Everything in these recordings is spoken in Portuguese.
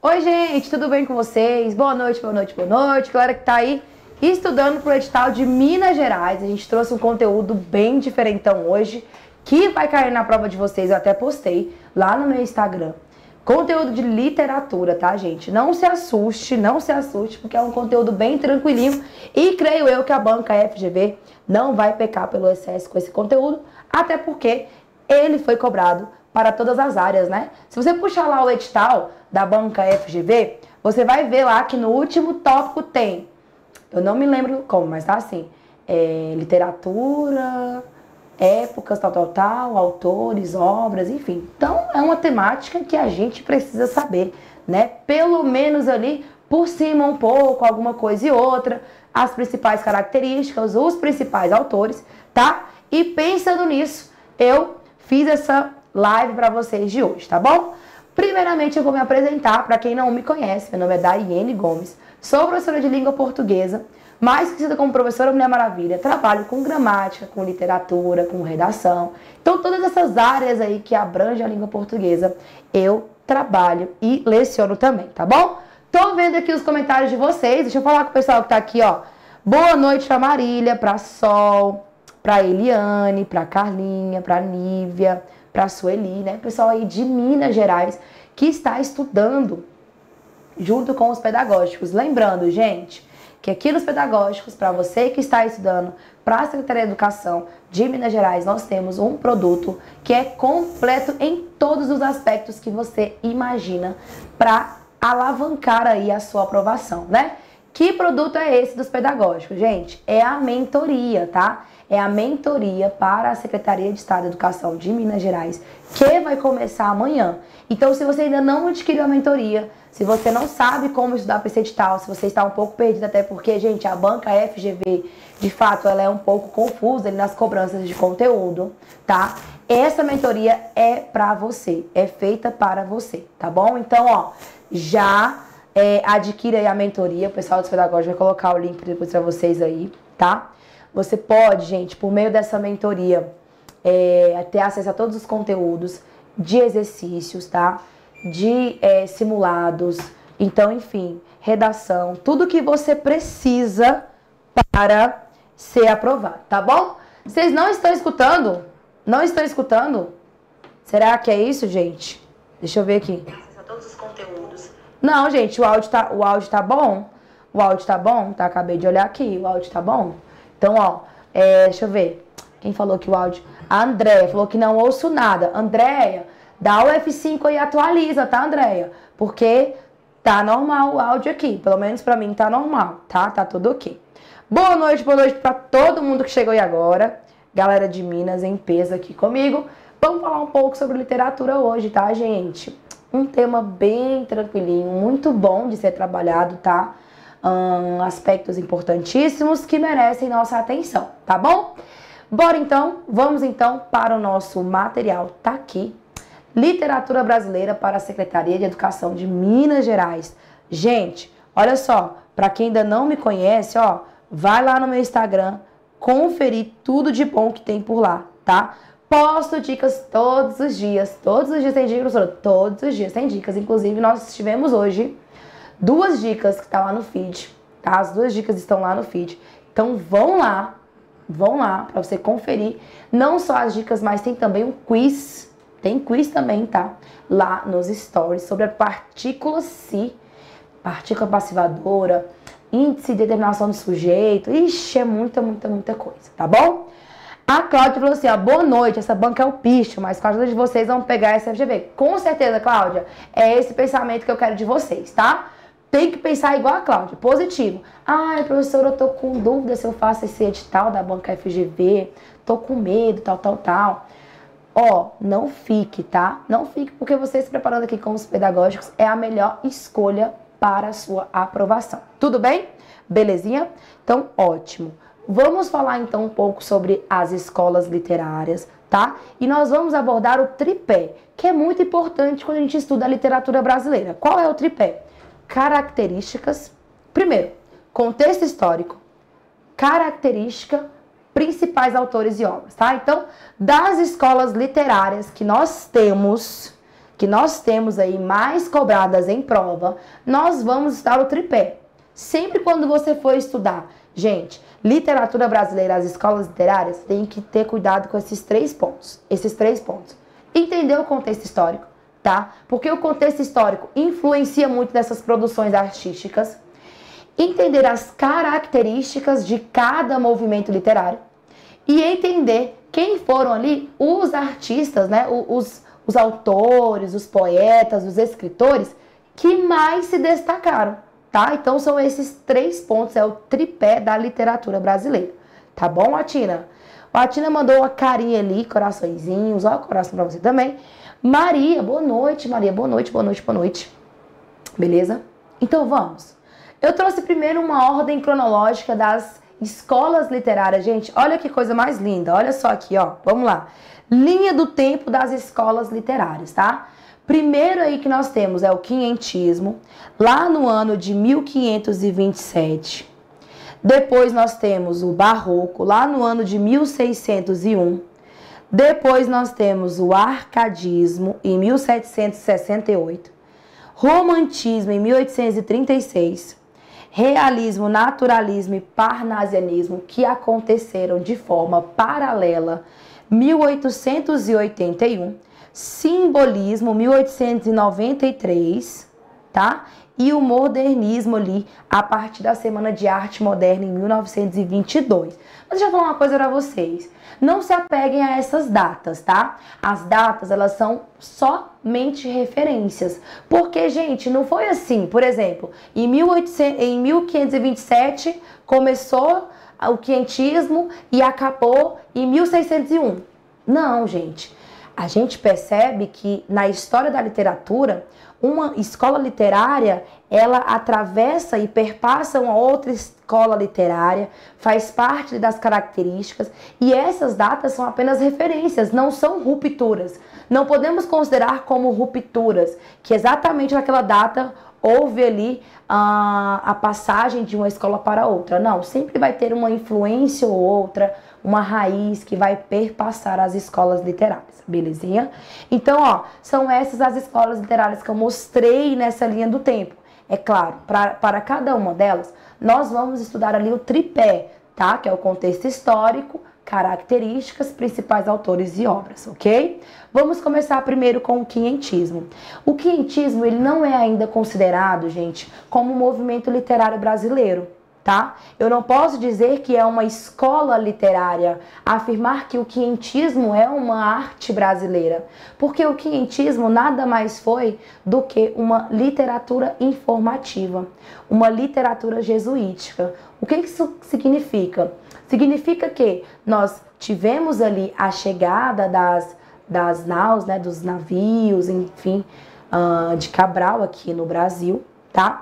Oi, gente, tudo bem com vocês? Boa noite, boa noite, boa noite. Galera que tá aí estudando pro edital de Minas Gerais. A gente trouxe um conteúdo bem diferentão hoje, que vai cair na prova de vocês. Eu até postei lá no meu Instagram. Conteúdo de literatura, tá, gente? Não se assuste, porque é um conteúdo bem tranquilinho. E creio eu que a banca FGV não vai pecar pelo excesso com esse conteúdo, até porque ele foi cobrado para todas as áreas, né? Se você puxar lá o edital da banca FGV, você vai ver lá que no último tópico tem, eu não me lembro como, mas tá assim, literatura, épocas, tal, autores, obras, enfim. Então, é uma temática que a gente precisa saber, né? Pelo menos ali, por cima um pouco, alguma coisa e outra, as principais características, os principais autores, tá? E pensando nisso, eu fiz essa live para vocês de hoje, tá bom? Primeiramente, eu vou me apresentar para quem não me conhece. Meu nome é Daiane Gomes, sou professora de língua portuguesa, mais conhecida como professora Mulher Maravilha. Trabalho com gramática, com literatura, com redação. Então, todas essas áreas aí que abrangem a língua portuguesa, eu trabalho e leciono também, tá bom? Tô vendo aqui os comentários de vocês. Deixa eu falar com o pessoal que tá aqui, ó. Boa noite pra Marília, pra Sol, pra Eliane, pra Carlinha, pra Nívia, pra Sueli, né? Pessoal aí de Minas Gerais que está estudando junto com os pedagógicos. Lembrando, gente, que aqui nos pedagógicos, para você que está estudando para a Secretaria de Educação de Minas Gerais, nós temos um produto que é completo em todos os aspectos que você imagina para alavancar aí a sua aprovação, né? Que produto é esse dos pedagógicos, gente? É a mentoria, tá? É a mentoria para a Secretaria de Estado de Educação de Minas Gerais, que vai começar amanhã. Então, se você ainda não adquiriu a mentoria, se você não sabe como estudar para esse edital, se você está um pouco perdido, até porque, gente, a banca FGV, de fato, ela é um pouco confusa ali nas cobranças de conteúdo, tá? Essa mentoria é para você, é feita para você, tá bom? Então, ó, já adquira aí a mentoria, o pessoal dos pedagógicos vai colocar o link depois para vocês aí, tá? Você pode, gente, por meio dessa mentoria, ter acesso a todos os conteúdos de exercícios, tá? De simulados, então, enfim, redação, tudo que você precisa para ser aprovado, tá bom? Vocês não estão escutando? Não estão escutando? Será que é isso, gente? Deixa eu ver aqui. Acesso a todos os conteúdos. Não, gente, o áudio tá bom? O áudio tá bom? Tá, acabei de olhar aqui, o áudio tá bom? Então, ó, deixa eu ver. Quem falou que o áudio... A Andréia falou que não ouço nada. Andréia, dá o F5 e atualiza, tá, Andréia? Porque tá normal o áudio aqui. Pelo menos pra mim tá normal, tá? Tá tudo ok. Boa noite pra todo mundo que chegou aí agora. Galera de Minas em peso aqui comigo. Vamos falar um pouco sobre literatura hoje, tá, gente? Um tema bem tranquilinho, muito bom de ser trabalhado, tá? Aspectos importantíssimos que merecem nossa atenção, tá bom? Bora então, vamos então para o nosso material, tá aqui. Literatura brasileira para a Secretaria de Educação de Minas Gerais. Gente, olha só, para quem ainda não me conhece, ó, vai lá no meu Instagram, conferir tudo de bom que tem por lá, tá? Posto dicas todos os dias tem dicas, todos os dias tem dicas. Inclusive, nós tivemos hoje 2 dicas que tá lá no feed, tá? As 2 dicas estão lá no feed. Então, vão lá para você conferir. Não só as dicas, mas tem também um quiz. Tem quiz também, tá? Lá nos stories sobre a partícula si, partícula passivadora, índice de determinação do sujeito. Ixi, é muita coisa, tá bom? A Cláudia falou assim, ó, boa noite, essa banca é o picho, mas com a ajuda de vocês vão pegar essa FGV. Com certeza, Cláudia, é esse pensamento que eu quero de vocês, tá? Tem que pensar igual a Cláudia, positivo. Ai, professora, eu tô com dúvida se eu faço esse edital da banca FGV, tô com medo, tal. Ó, não fique, tá? Não fique, porque você se preparando aqui com os pedagógicos é a melhor escolha para a sua aprovação. Tudo bem? Belezinha? Então, ótimo. Vamos falar então um pouco sobre as escolas literárias, tá? E nós vamos abordar o tripé, que é muito importante quando a gente estuda a literatura brasileira. Qual é o tripé? Características, primeiro, contexto histórico, característica, principais autores e obras, tá? Então, das escolas literárias que nós temos, que nós temos aí mais cobradas em prova, nós vamos estudar o tripé. Sempre quando você for estudar, gente, literatura brasileira, as escolas literárias, tem que ter cuidado com esses 3 pontos. Entender o contexto histórico, tá? Porque o contexto histórico influencia muito nessas produções artísticas. Entender as características de cada movimento literário. E entender quem foram ali os artistas, né? Os autores, os poetas, os escritores que mais se destacaram. Tá? Então são esses 3 pontos, é o tripé da literatura brasileira. Tá bom, Atina? A Atina mandou uma carinha ali, coraçõezinhos, ó, coração pra você também. Maria, boa noite, Maria, boa noite, boa noite, boa noite. Beleza? Então vamos. Eu trouxe primeiro uma ordem cronológica das escolas literárias, gente. Olha que coisa mais linda, olha só aqui, ó, vamos lá. Linha do tempo das escolas literárias, tá? Primeiro aí que nós temos é o quinhentismo, lá no ano de 1527. Depois nós temos o barroco, lá no ano de 1601. Depois nós temos o arcadismo, em 1768. Romantismo, em 1836. Realismo, naturalismo e parnasianismo, que aconteceram de forma paralela, 1881. Simbolismo, 1893, tá? E o modernismo ali, a partir da Semana de Arte Moderna, em 1922. Mas deixa eu falar uma coisa para vocês. Não se apeguem a essas datas, tá? As datas, elas são somente referências. Porque, gente, não foi assim. Por exemplo, em 1527 começou o quinhentismo e acabou em 1601. Não, gente. A gente percebe que na história da literatura, uma escola literária, ela atravessa e perpassa uma outra escola literária, faz parte das características, e essas datas são apenas referências, não são rupturas. Não podemos considerar como rupturas, que exatamente naquela data houve ali a passagem de uma escola para outra. Não, sempre vai ter uma influência ou outra, uma raiz que vai perpassar as escolas literárias, belezinha? Então, ó, são essas as escolas literárias que eu mostrei nessa linha do tempo. É claro, para cada uma delas, nós vamos estudar ali o tripé, tá? Que é o contexto histórico, características, principais autores e obras, ok? Vamos começar primeiro com o quinhentismo. O quinhentismo, ele não é ainda considerado, gente, como um movimento literário brasileiro, tá? Eu não posso dizer que é uma escola literária, afirmar que o quinhentismo é uma arte brasileira, porque o quinhentismo nada mais foi do que uma literatura informativa, uma literatura jesuítica. O que isso significa? Significa que nós tivemos ali a chegada das naus, né, dos navios, enfim, de Cabral aqui no Brasil, tá?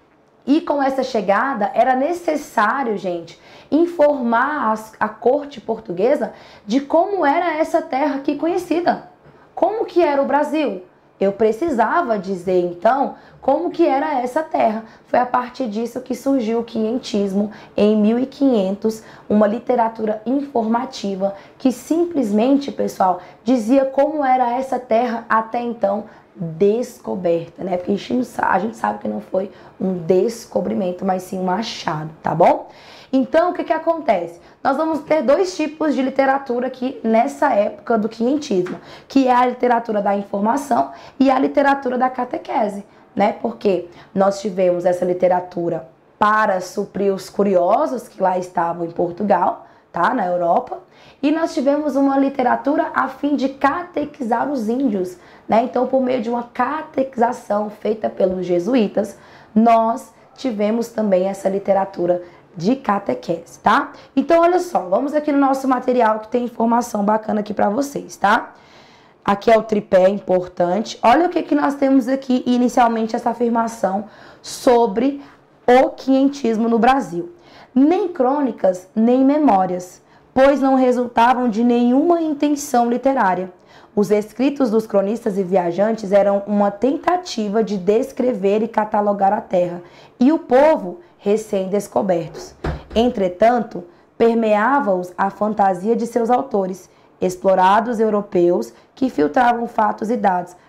E com essa chegada era necessário, gente, informar a corte portuguesa de como era essa terra aqui conhecida. Como que era o Brasil? Eu precisava dizer, então, como que era essa terra. Foi a partir disso que surgiu o quinhentismo em 1500, uma literatura informativa que simplesmente, pessoal, dizia como era essa terra até então descoberta, né? Porque a gente sabe que não foi um descobrimento, mas sim um achado, tá bom? Então, o que acontece? Nós vamos ter 2 tipos de literatura aqui nessa época do quinhentismo, que é a literatura da informação e a literatura da catequese, né? Porque nós tivemos essa literatura para suprir os curiosos que lá estavam em Portugal, tá? Na Europa, e nós tivemos uma literatura a fim de catequizar os índios, né? Então, por meio de uma catequização feita pelos jesuítas, nós tivemos também essa literatura de catequese, tá? Então, olha só, vamos aqui no nosso material que tem informação bacana aqui para vocês, tá? Aqui é o tripé importante. Olha o que nós temos aqui inicialmente, essa afirmação sobre o quinhentismo no Brasil. Nem crônicas, nem memórias, pois não resultavam de nenhuma intenção literária. Os escritos dos cronistas e viajantes eram uma tentativa de descrever e catalogar a terra e o povo recém-descobertos. Entretanto, permeava-os a fantasia de seus autores, explorados europeus que filtravam fatos e dados,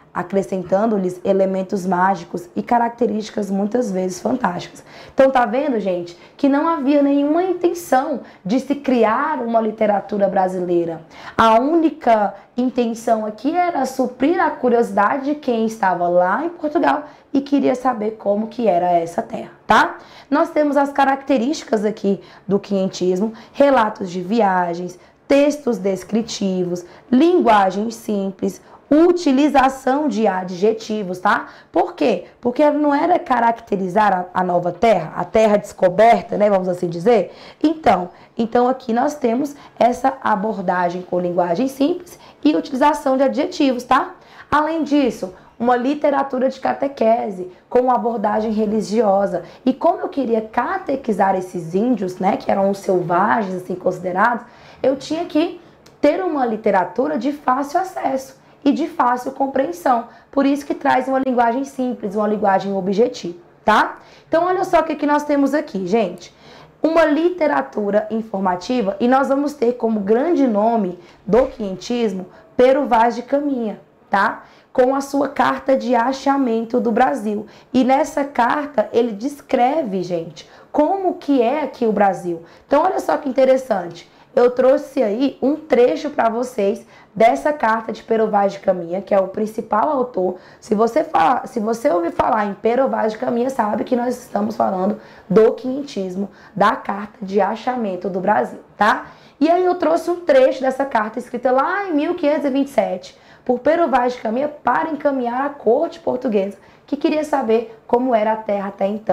acrescentando-lhes elementos mágicos e características muitas vezes fantásticas. Então tá vendo, gente, que não havia nenhuma intenção de se criar uma literatura brasileira. A única intenção aqui era suprir a curiosidade de quem estava lá em Portugal e queria saber como que era essa terra, tá? Nós temos as características aqui do quinhentismo, relatos de viagens, textos descritivos, linguagem simples, utilização de adjetivos, tá? Por quê? Porque não era caracterizar a nova terra, a terra descoberta, né, vamos assim dizer? Então aqui nós temos essa abordagem com linguagem simples e utilização de adjetivos, tá? Além disso, uma literatura de catequese com uma abordagem religiosa. E como eu queria catequizar esses índios, né, que eram os selvagens assim considerados, eu tinha que ter uma literatura de fácil acesso e de fácil compreensão. Por isso que traz uma linguagem simples, uma linguagem objetiva, tá? Então olha só o que nós temos aqui, gente. Uma literatura informativa, e nós vamos ter como grande nome do quinhentismo Pero Vaz de Caminha, tá? Com a sua carta de achamento do Brasil. E nessa carta ele descreve, gente, como que é aqui o Brasil. Então olha só que interessante. Eu trouxe aí um trecho para vocês dessa carta de Pero Vaz de Caminha, que é o principal autor. Se você ouvir falar em Pero Vaz de Caminha, sabe que nós estamos falando do quinhentismo, da carta de achamento do Brasil, tá? E aí eu trouxe um trecho dessa carta escrita lá em 1527, por Pero Vaz de Caminha, para encaminhar à corte portuguesa, que queria saber como era a terra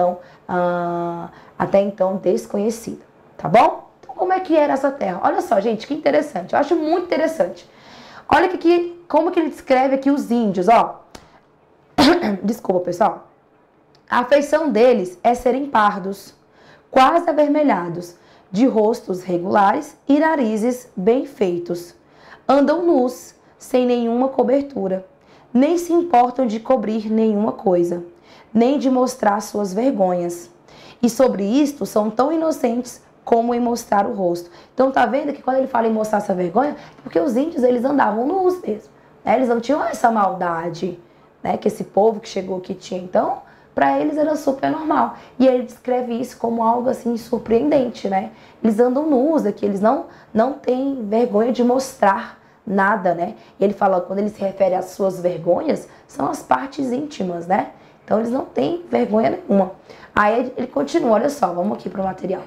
até então desconhecida, tá bom? Então, como é que era essa terra? Olha só, gente, que interessante, eu acho muito interessante. Olha aqui, como que ele descreve aqui os índios, ó. Desculpa, pessoal. A feição deles é serem pardos, quase avermelhados, de rostos regulares e narizes bem feitos. Andam nus, sem nenhuma cobertura, nem se importam de cobrir nenhuma coisa, nem de mostrar suas vergonhas. E sobre isto são tão inocentes como em mostrar o rosto. Então tá vendo que quando ele fala em mostrar essa vergonha, porque os índios eles andavam nus mesmo, né? Eles não tinham essa maldade, né, que esse povo que chegou aqui tinha. Então, para eles era super normal. E ele descreve isso como algo assim surpreendente, né? Eles andam nus aqui, eles não têm vergonha de mostrar nada, né? E ele fala, quando ele se refere às suas vergonhas, são as partes íntimas, né? Então eles não têm vergonha nenhuma. Aí ele continua, olha só, vamos aqui para o material.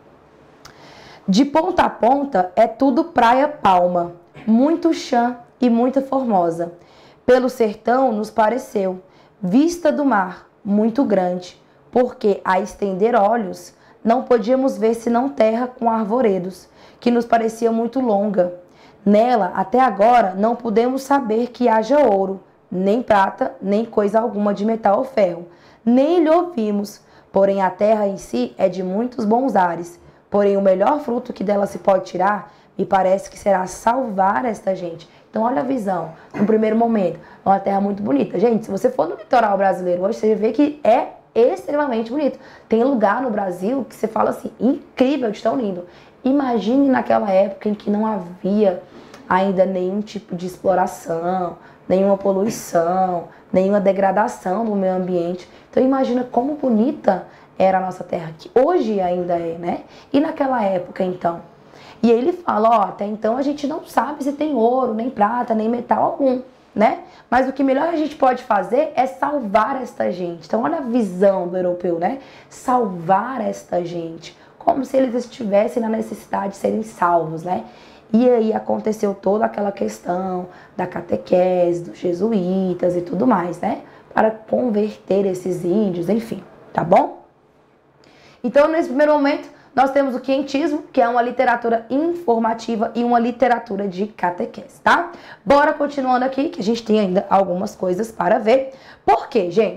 De ponta a ponta é tudo praia palma, muito chã e muita formosa. Pelo sertão nos pareceu, vista do mar, muito grande, porque a estender olhos não podíamos ver senão terra com arvoredos, que nos parecia muito longa. Nela, até agora, não podemos saber que haja ouro, nem prata, nem coisa alguma de metal ou ferro. Nem lhe ouvimos, porém a terra em si é de muitos bons ares. Porém, o melhor fruto que dela se pode tirar, me parece que será salvar esta gente. Então, olha a visão. No primeiro momento, é uma terra muito bonita. Gente, se você for no litoral brasileiro hoje, você vê que é extremamente bonito. Tem lugar no Brasil que você fala assim, incrível de tão lindo. Imagine naquela época em que não havia ainda nenhum tipo de exploração, nenhuma poluição, nenhuma degradação do meio ambiente. Então, imagina como bonita era a nossa terra, que hoje ainda é, né? E naquela época, então? E ele fala, ó, até então a gente não sabe se tem ouro, nem prata, nem metal algum, né? Mas o que melhor a gente pode fazer é salvar esta gente. Então, olha a visão do europeu, né? Salvar esta gente, como se eles estivessem na necessidade de serem salvos, né? E aí aconteceu toda aquela questão da catequese, dos jesuítas e tudo mais, né? Para converter esses índios, enfim, tá bom? Então, nesse primeiro momento, nós temos o quinhentismo, que é uma literatura informativa e uma literatura de catequese, tá? Bora continuando aqui, que a gente tem ainda algumas coisas para ver. Por quê, gente?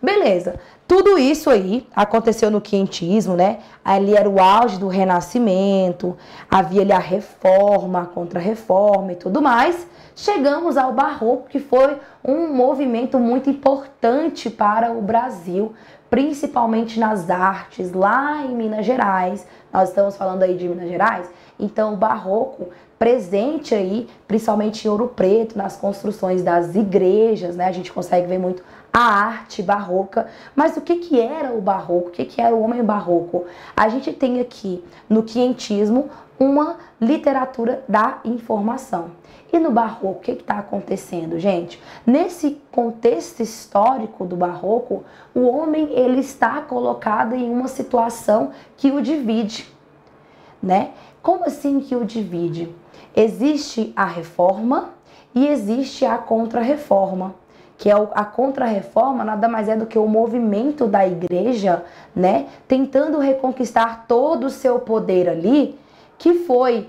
Beleza. Tudo isso aí aconteceu no quinhentismo, né? Ali era o auge do Renascimento, havia ali a reforma, a contra-reforma e tudo mais. Chegamos ao Barroco, que foi um movimento muito importante para o Brasil, principalmente nas artes, lá em Minas Gerais. Nós estamos falando aí de Minas Gerais, então o Barroco presente aí, principalmente em Ouro Preto, nas construções das igrejas, né? A gente consegue ver muito a arte barroca. Mas o que era o Barroco? O que era o homem barroco? A gente tem aqui no quinhentismo uma literatura da informação. E no Barroco, o que está acontecendo, gente? Nesse contexto histórico do Barroco, o homem ele está colocado em uma situação que o divide, né? Como assim que o divide? Existe a reforma e existe a contra-reforma, que é a contra-reforma nada mais é do que o movimento da igreja, né? Tentando reconquistar todo o seu poder ali, que foi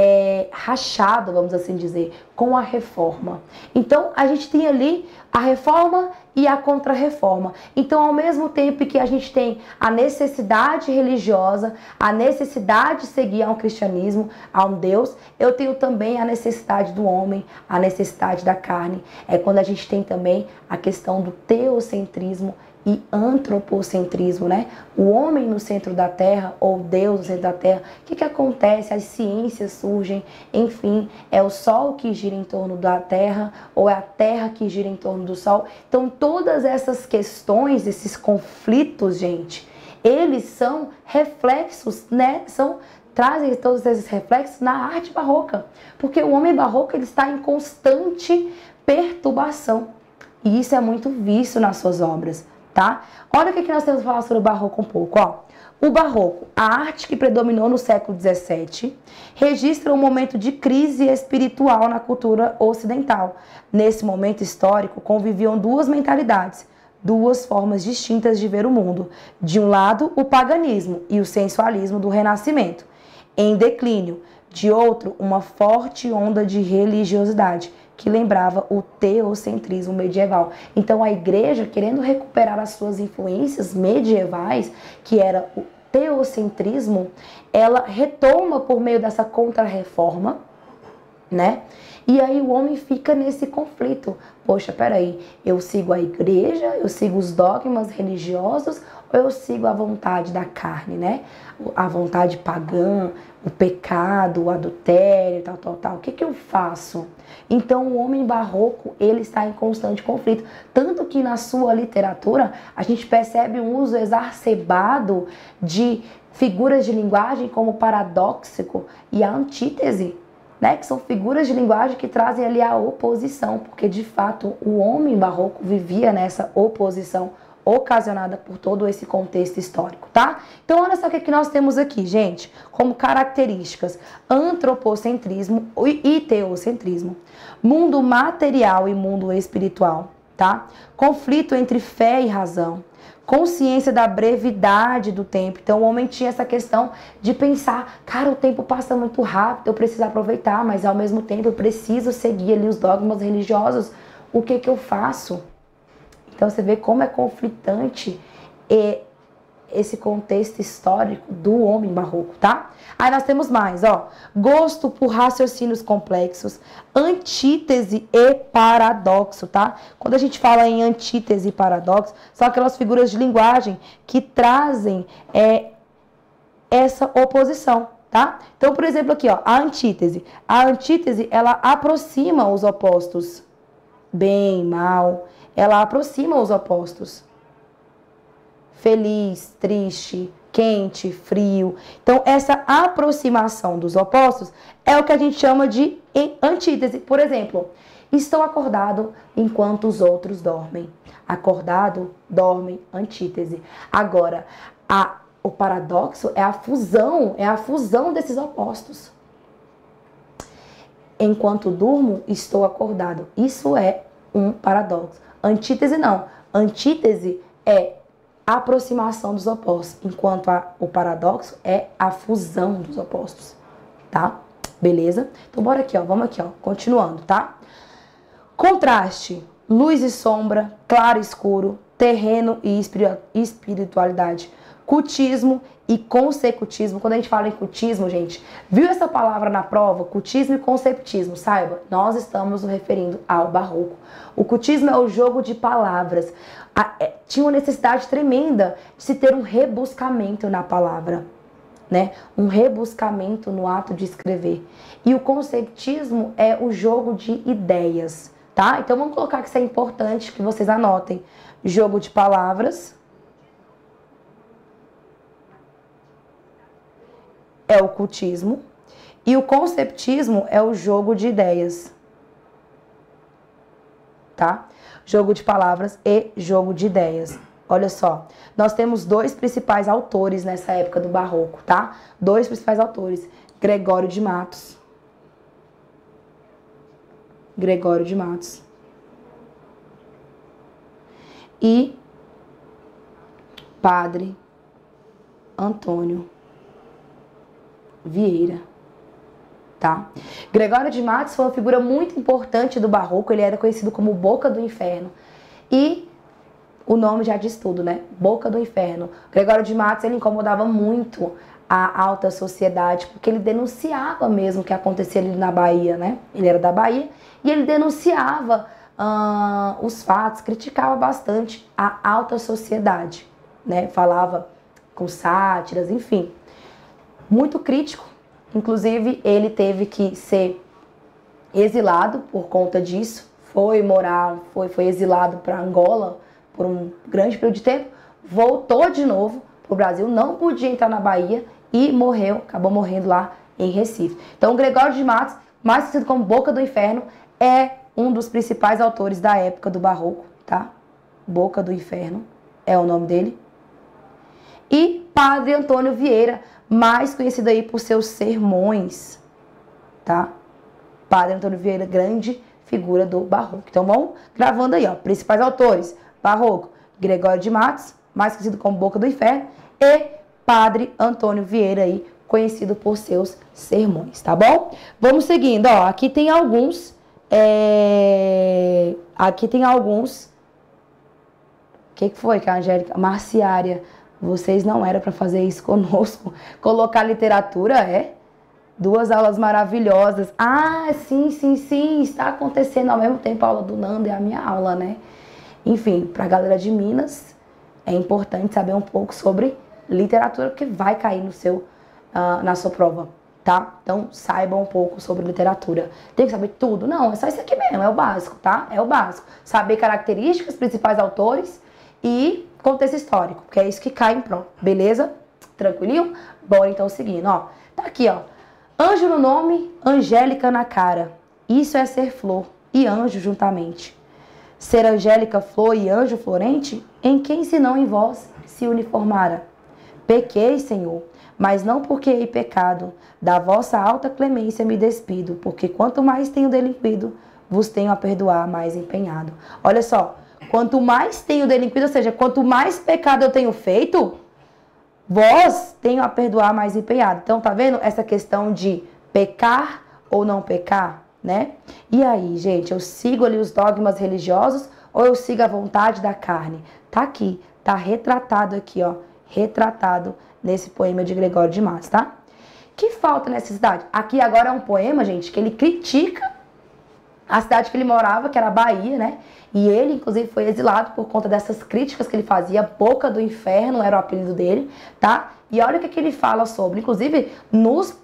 rachado, vamos assim dizer, com a reforma. Então, a gente tem ali a reforma e a contra-reforma. Então, ao mesmo tempo que a gente tem a necessidade religiosa, a necessidade de seguir a um cristianismo, a um Deus, eu tenho também a necessidade do homem, a necessidade da carne. É quando a gente tem também a questão do teocentrismo e antropocentrismo, né? O homem no centro da Terra, ou Deus no centro da Terra. O que acontece? As ciências surgem, enfim, é o Sol que gira em torno da Terra, ou é a Terra que gira em torno do Sol. Então, todas essas questões, esses conflitos, gente, eles são reflexos, né? Trazem todos esses reflexos na arte barroca. Porque o homem barroco, ele está em constante perturbação. E isso é muito visto nas suas obras. Tá? Olha o que nós temos que falar sobre o Barroco um pouco. Ó. O Barroco, a arte que predominou no século XVII, registra um momento de crise espiritual na cultura ocidental. Nesse momento histórico, conviviam duas mentalidades, duas formas distintas de ver o mundo. De um lado, o paganismo e o sensualismo do Renascimento, em declínio. De outro, uma forte onda de religiosidade, que lembrava o teocentrismo medieval. Então a igreja, querendo recuperar as suas influências medievais, que era o teocentrismo, ela retoma por meio dessa contra-reforma, né? E aí o homem fica nesse conflito. Poxa, peraí, eu sigo a igreja, eu sigo os dogmas religiosos, ou eu sigo a vontade da carne, né? A vontade pagã, o pecado, o adultério, tal. O que eu faço? Então o homem barroco, ele está em constante conflito. Tanto que na sua literatura, a gente percebe um uso exacerbado de figuras de linguagem como o paradóxico e a antítese, né, que são figuras de linguagem que trazem ali a oposição, porque de fato o homem barroco vivia nessa oposição ocasionada por todo esse contexto histórico, tá? Então olha só o que nós temos aqui, gente, como características: antropocentrismo e teocentrismo, mundo material e mundo espiritual, tá? Conflito entre fé e razão, consciência da brevidade do tempo. Então o homem tinha essa questão de pensar, cara, o tempo passa muito rápido, eu preciso aproveitar, mas ao mesmo tempo eu preciso seguir ali os dogmas religiosos. O que eu faço? Então você vê como é conflitante esse contexto histórico do homem barroco, tá? Aí nós temos mais, ó, gosto por raciocínios complexos, antítese e paradoxo, tá? Quando a gente fala em antítese e paradoxo, são aquelas figuras de linguagem que trazem essa oposição, tá? Então, por exemplo, aqui, ó, a antítese. A antítese, ela aproxima os opostos, bem, mal, ela aproxima os opostos. Feliz, triste, quente, frio. Então, essa aproximação dos opostos é o que a gente chama de antítese. Por exemplo, estou acordado enquanto os outros dormem. Acordado, dorme, antítese. Agora, o paradoxo é a fusão desses opostos. Enquanto durmo, estou acordado. Isso é um paradoxo. Antítese não. Antítese é a aproximação dos opostos, enquanto o paradoxo é a fusão dos opostos, tá? Beleza? Então bora aqui, ó, vamos aqui, ó, continuando, tá? Contraste, luz e sombra, claro e escuro, terreno e espiritualidade. Cultismo e consecutismo. Quando a gente fala em cultismo, gente, viu essa palavra na prova? Cultismo e consecutismo, saiba, nós estamos nos referindo ao barroco. O cultismo é o jogo de palavras. Tinha uma necessidade tremenda de se ter um rebuscamento na palavra, né? Um rebuscamento no ato de escrever. E o consecutismo é o jogo de ideias, tá? Então vamos colocar que isso é importante que vocês anotem. Jogo de palavras é o cultismo e o conceptismo é o jogo de ideias, tá? Jogo de palavras e jogo de ideias. Olha só, nós temos dois principais autores nessa época do barroco, tá? Dois principais autores, Gregório de Matos e Padre Antônio Vieira, tá? Gregório de Matos foi uma figura muito importante do barroco, ele era conhecido como Boca do Inferno. E o nome já diz tudo, né? Boca do Inferno. Gregório de Matos, ele incomodava muito a alta sociedade, porque ele denunciava mesmo o que acontecia ali na Bahia, né? Ele era da Bahia e ele denunciava os fatos, criticava bastante a alta sociedade, né? Falava com sátiras, enfim. Muito crítico, inclusive ele teve que ser exilado por conta disso, foi exilado para Angola por um grande período de tempo, voltou de novo para o Brasil, não podia entrar na Bahia e acabou morrendo lá em Recife. Então Gregório de Matos, mais conhecido como Boca do Inferno, é um dos principais autores da época do barroco, tá? Boca do Inferno é o nome dele. E Padre Antônio Vieira, mais conhecido aí por seus sermões, tá? Padre Antônio Vieira, grande figura do barroco. Então vamos gravando aí, ó, principais autores, barroco, Gregório de Matos, mais conhecido como Boca do Inferno, e Padre Antônio Vieira aí, conhecido por seus sermões, tá bom? Vamos seguindo, ó, aqui tem alguns, o que foi que a Angélica? Marciária, vocês não eram para fazer isso conosco. Colocar literatura, duas aulas maravilhosas. Ah, sim, está acontecendo ao mesmo tempo a aula do Nando e a minha aula, né? Enfim, para a galera de Minas, é importante saber um pouco sobre literatura, porque vai cair na sua prova, tá? Então, saibam um pouco sobre literatura. Tem que saber tudo? Não, é só isso aqui mesmo, é o básico, tá? É o básico. Saber características, principais autores e contexto histórico, porque é isso que cai em prova, beleza? Tranquilinho? Bora então seguindo, ó. Tá aqui, ó. Anjo no nome, Angélica na cara. Isso é ser flor e anjo juntamente. Ser Angélica flor e anjo florente, em quem senão em vós se uniformara? Pequei, Senhor, mas não porque hei pecado. Da vossa alta clemência me despido, porque quanto mais tenho delinquido, vos tenho a perdoar mais empenhado. Olha só, quanto mais tenho delinquido, ou seja, quanto mais pecado eu tenho feito, vós tenho a perdoar mais empenhado. Então, tá vendo essa questão de pecar ou não pecar, né? E aí, gente, eu sigo ali os dogmas religiosos ou eu sigo a vontade da carne? Tá aqui, tá retratado aqui, ó, retratado nesse poema de Gregório de Matos, tá? Que falta nessa cidade? Aqui agora é um poema, gente, que ele critica a cidade que ele morava, que era a Bahia, né? E ele, inclusive, foi exilado por conta dessas críticas que ele fazia. Boca do Inferno era o apelido dele, tá? E olha o que ele fala sobre. Inclusive, nos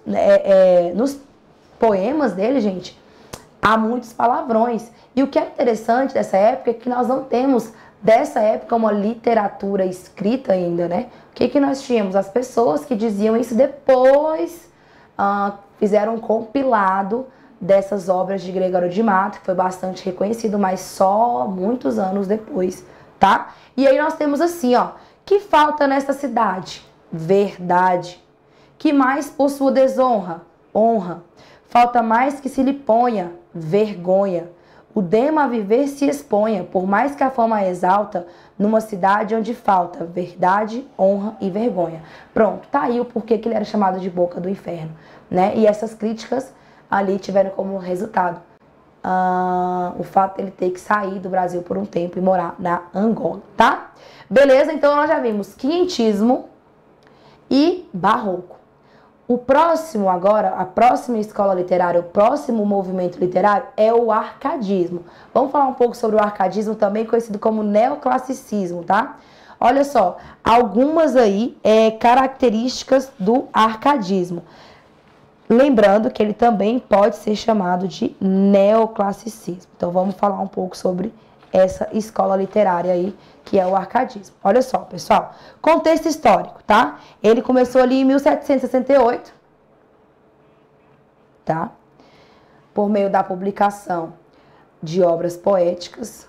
poemas dele, gente, há muitos palavrões. E o que é interessante dessa época é que nós não temos, dessa época, uma literatura escrita ainda, né? O que nós tínhamos? As pessoas que diziam isso depois fizeram um compilado dessas obras de Gregório de Matos, que foi bastante reconhecido, mas só muitos anos depois, tá? E aí nós temos assim, ó, que falta nesta cidade? Verdade. Que mais possua desonra? Honra. Falta mais que se lhe ponha? Vergonha. O dema a viver se exponha, por mais que a fama exalta, numa cidade onde falta verdade, honra e vergonha. Pronto, tá aí o porquê que ele era chamado de Boca do Inferno, né? E essas críticas ali tiveram como resultado o fato dele ter que sair do Brasil por um tempo e morar na Angola, tá? Beleza? Então nós já vimos quinhentismo e barroco. O próximo agora, a próxima escola literária, o próximo movimento literário é o arcadismo. Vamos falar um pouco sobre o arcadismo, também conhecido como neoclassicismo, tá? Olha só, algumas aí características do arcadismo. Lembrando que ele também pode ser chamado de neoclassicismo. Então vamos falar um pouco sobre essa escola literária aí, que é o arcadismo. Olha só, pessoal, contexto histórico, tá? Ele começou ali em 1768, tá? Por meio da publicação de obras poéticas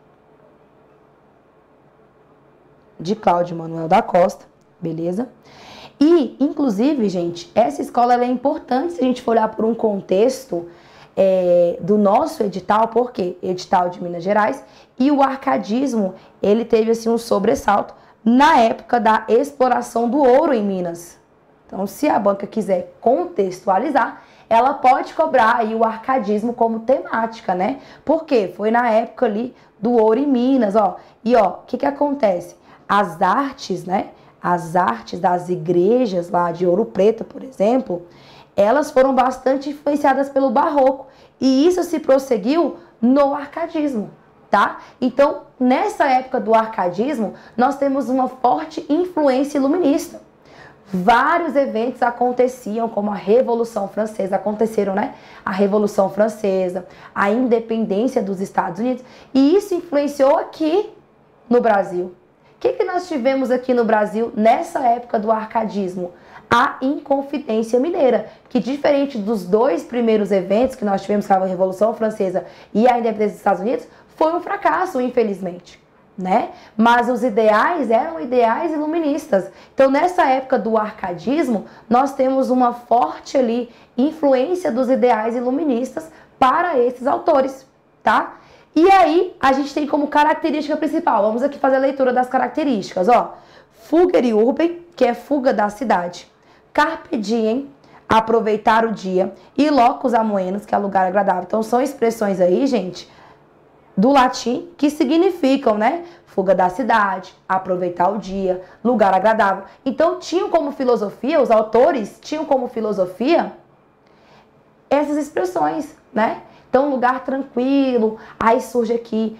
de Cláudio Manuel da Costa, beleza? E, inclusive, gente, essa escola ela é importante se a gente for olhar por um contexto do nosso edital, porque edital de Minas Gerais, e o arcadismo, ele teve assim um sobressalto na época da exploração do ouro em Minas. Então, se a banca quiser contextualizar, ela pode cobrar aí o arcadismo como temática, né? Porque foi na época ali do ouro em Minas, ó. E ó, o que acontece? As artes, né? As artes das igrejas lá de Ouro Preto, por exemplo, elas foram bastante influenciadas pelo barroco. E isso se prosseguiu no arcadismo, tá? Então, nessa época do arcadismo, nós temos uma forte influência iluminista. Vários eventos aconteciam, como a Revolução Francesa, aconteceram, né? A Revolução Francesa, a independência dos Estados Unidos, e isso influenciou aqui no Brasil. O que nós tivemos aqui no Brasil nessa época do arcadismo? A Inconfidência Mineira, que diferente dos dois primeiros eventos que nós tivemos, que era a Revolução Francesa e a independência dos Estados Unidos, foi um fracasso, infelizmente, né? Mas os ideais eram ideais iluministas. Então, nessa época do arcadismo, nós temos uma forte ali influência dos ideais iluministas para esses autores, tá? E aí, a gente tem como característica principal, vamos aqui fazer a leitura das características, ó. Fugere urbem, que é fuga da cidade. Carpe diem, aproveitar o dia. E locus amoenus, que é lugar agradável. Então, são expressões aí, gente, do latim, que significam, né? Fuga da cidade, aproveitar o dia, lugar agradável. Então, tinham como filosofia, os autores tinham como filosofia essas expressões, né? Então, lugar tranquilo, aí surge aqui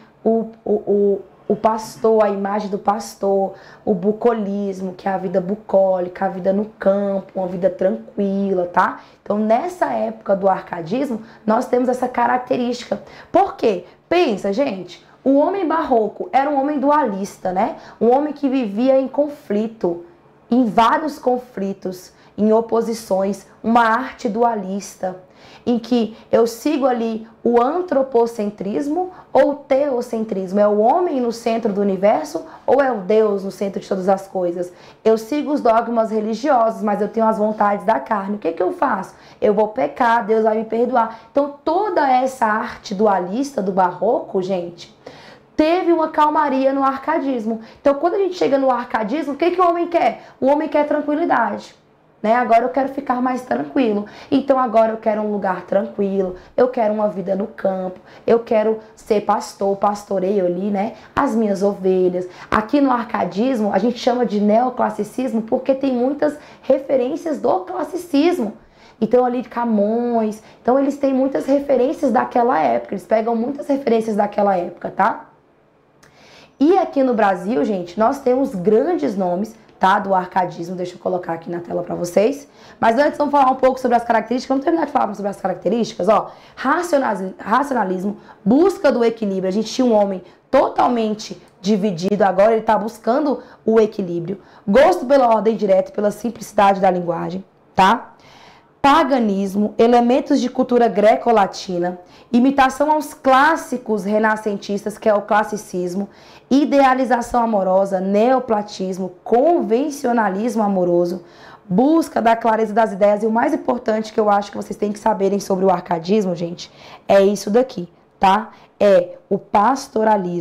o pastor, a imagem do pastor, o bucolismo, que é a vida bucólica, a vida no campo, uma vida tranquila, tá? Então, nessa época do arcadismo, nós temos essa característica. Por quê? Pensa, gente, o homem barroco era um homem dualista, né? Um homem que vivia em conflito, em vários conflitos, em oposições, uma arte dualista, em que eu sigo ali o antropocentrismo ou o teocentrismo. É o homem no centro do universo ou é o Deus no centro de todas as coisas? Eu sigo os dogmas religiosos, mas eu tenho as vontades da carne. O que eu faço? Eu vou pecar, Deus vai me perdoar. Então, toda essa arte dualista do barroco, gente, teve uma calmaria no arcadismo. Então, quando a gente chega no arcadismo, o que o homem quer? O homem quer tranquilidade. Né? Agora eu quero ficar mais tranquilo. Então agora eu quero um lugar tranquilo, eu quero uma vida no campo, eu quero ser pastor, pastoreio ali, né? As minhas ovelhas. Aqui no arcadismo a gente chama de neoclassicismo porque tem muitas referências do classicismo. Então ali de Camões, então eles têm muitas referências daquela época, eles pegam muitas referências daquela época, tá? E aqui no Brasil, gente, nós temos grandes nomes, tá, do arcadismo, deixa eu colocar aqui na tela para vocês. Mas antes vamos falar um pouco sobre as características, vamos terminar de falar sobre as características, ó. Racionalismo, busca do equilíbrio. A gente tinha um homem totalmente dividido, agora ele está buscando o equilíbrio. Gosto pela ordem direta e pela simplicidade da linguagem, tá? Paganismo, elementos de cultura greco-latina, imitação aos clássicos renascentistas, que é o classicismo, idealização amorosa, neoplatismo, convencionalismo amoroso, busca da clareza das ideias. E o mais importante que eu acho que vocês têm que saberem sobre o arcadismo, gente, é isso daqui, tá? É o pastoralismo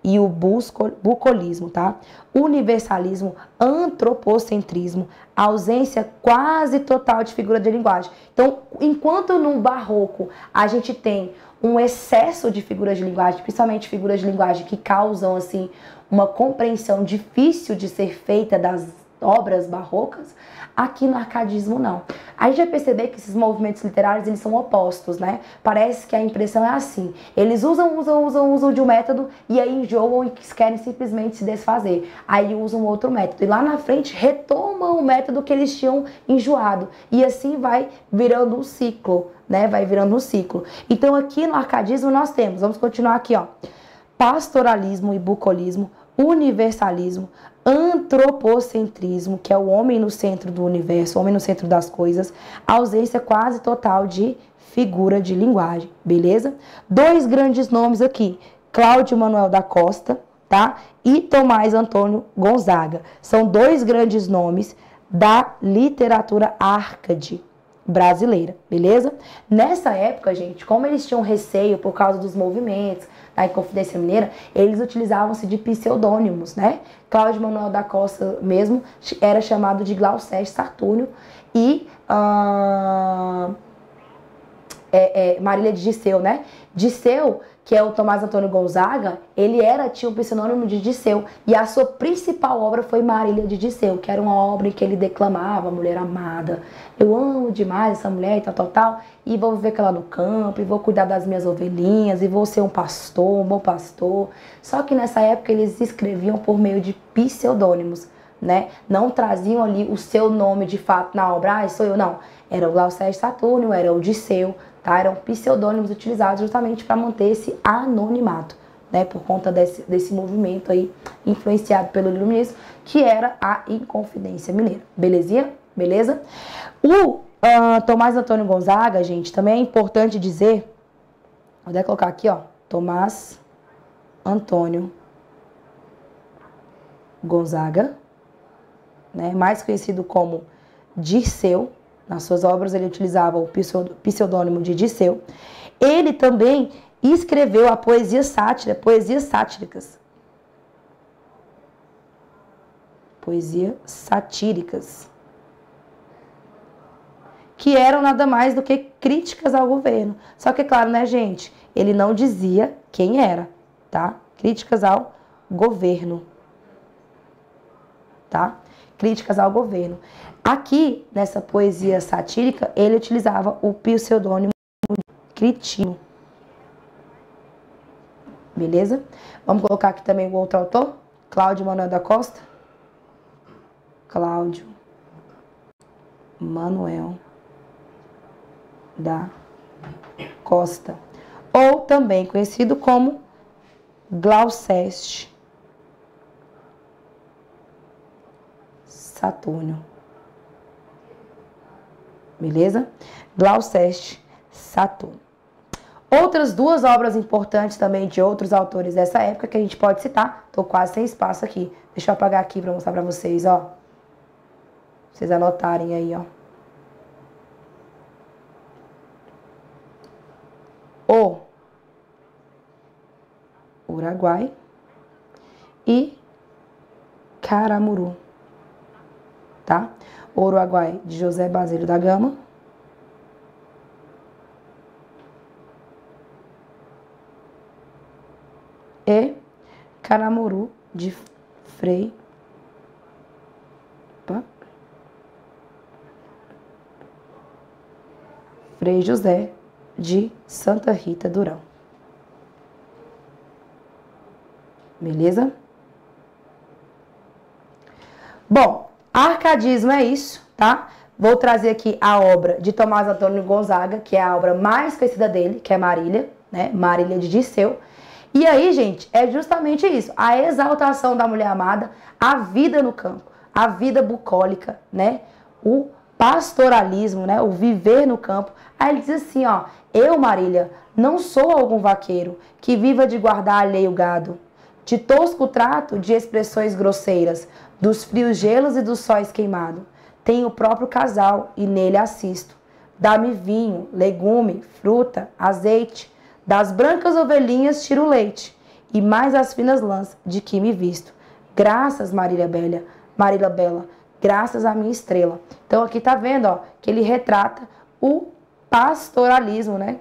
e o bucolismo, tá? Universalismo, antropocentrismo, ausência quase total de figura de linguagem. Então, enquanto no barroco a gente tem um excesso de figuras de linguagem, principalmente figuras de linguagem que causam assim uma compreensão difícil de ser feita das obras barrocas, aqui no arcadismo não. A gente vai perceber que esses movimentos literários eles são opostos, né? Parece que a impressão é assim. Eles usam de um método e aí enjoam e querem simplesmente se desfazer. Aí usam outro método. E lá na frente retomam o método que eles tinham enjoado. E assim vai virando um ciclo, né? Vai virando um ciclo. Então aqui no arcadismo nós temos, vamos continuar aqui, ó. Pastoralismo e bucolismo, universalismo, antropocentrismo, que é o homem no centro do universo, o homem no centro das coisas, ausência quase total de figura de linguagem, beleza? Dois grandes nomes aqui, Cláudio Manuel da Costa, tá? E Tomás Antônio Gonzaga. São dois grandes nomes da literatura árcade brasileira, beleza? Nessa época, gente, como eles tinham receio por causa dos movimentos da Inconfidência Mineira, eles utilizavam-se de pseudônimos, né? Cláudio Manuel da Costa mesmo era chamado de Glauceste Satúrnio e Marília de Disseu, né? Disseu, que é o Tomás Antônio Gonzaga, ele tinha o pseudônimo de Disseu, e a sua principal obra foi Marília de Disseu, que era uma obra em que ele declamava, mulher amada, eu amo demais essa mulher e tal, e vou viver com ela no campo, e vou cuidar das minhas ovelhinhas, e vou ser um bom pastor. Só que nessa época eles escreviam por meio de pseudônimos, né? Não traziam ali o seu nome de fato na obra, sou eu, não. Era o Glauceste Satúrnio, era o Disseu, tá? Eram pseudônimos utilizados justamente para manter esse anonimato, né? Por conta desse movimento aí influenciado pelo iluminismo, que era a Inconfidência Mineira. Belezinha? Beleza? O Tomás Antônio Gonzaga, gente, também é importante dizer, vou até colocar aqui, ó, Tomás Antônio Gonzaga, né? Mais conhecido como Dirceu. Nas suas obras ele utilizava o pseudônimo de Dirceu. Ele também escreveu a poesia sátira, poesias sátíricas. Poesias satíricas. Que eram nada mais do que críticas ao governo. Só que, claro, né, gente? Ele não dizia quem era, tá? Críticas ao governo. Tá? Críticas ao governo. Aqui, nessa poesia satírica, ele utilizava o pseudônimo Critino. Beleza? Vamos colocar aqui também o outro autor, Cláudio Manuel da Costa. Cláudio Manuel da Costa. Ou também conhecido como Glauceste Satúrnio. Beleza? Glauceste Satúrnio. Outras duas obras importantes também de outros autores dessa época que a gente pode citar. Tô quase sem espaço aqui. Deixa eu apagar aqui para mostrar para vocês, ó. Pra vocês anotarem aí, ó. O Uruguai e Caramuru. Tá? O Uruguai de José Basílio da Gama. E Caramuru de Frei José de Santa Rita Durão. Beleza? Bom, arcadismo é isso, tá? Vou trazer aqui a obra de Tomás Antônio Gonzaga, que é a obra mais conhecida dele, que é Marília, né? Marília de Disseu. E aí, gente, é justamente isso, a exaltação da mulher amada, a vida no campo, a vida bucólica, né? O pastoralismo, né? O viver no campo. Aí ele diz assim, ó, eu, Marília, não sou algum vaqueiro que viva de guardar alheio gado, de tosco trato, de expressões grosseiras, dos frios gelos e dos sóis queimados. Tenho o próprio casal e nele assisto. Dá-me vinho, legume, fruta, azeite. Das brancas ovelhinhas tiro leite. e mais as finas lãs de que me visto. Graças, Marília Bela, graças à minha estrela. Então aqui tá vendo, ó, que ele retrata o pastoralismo, né?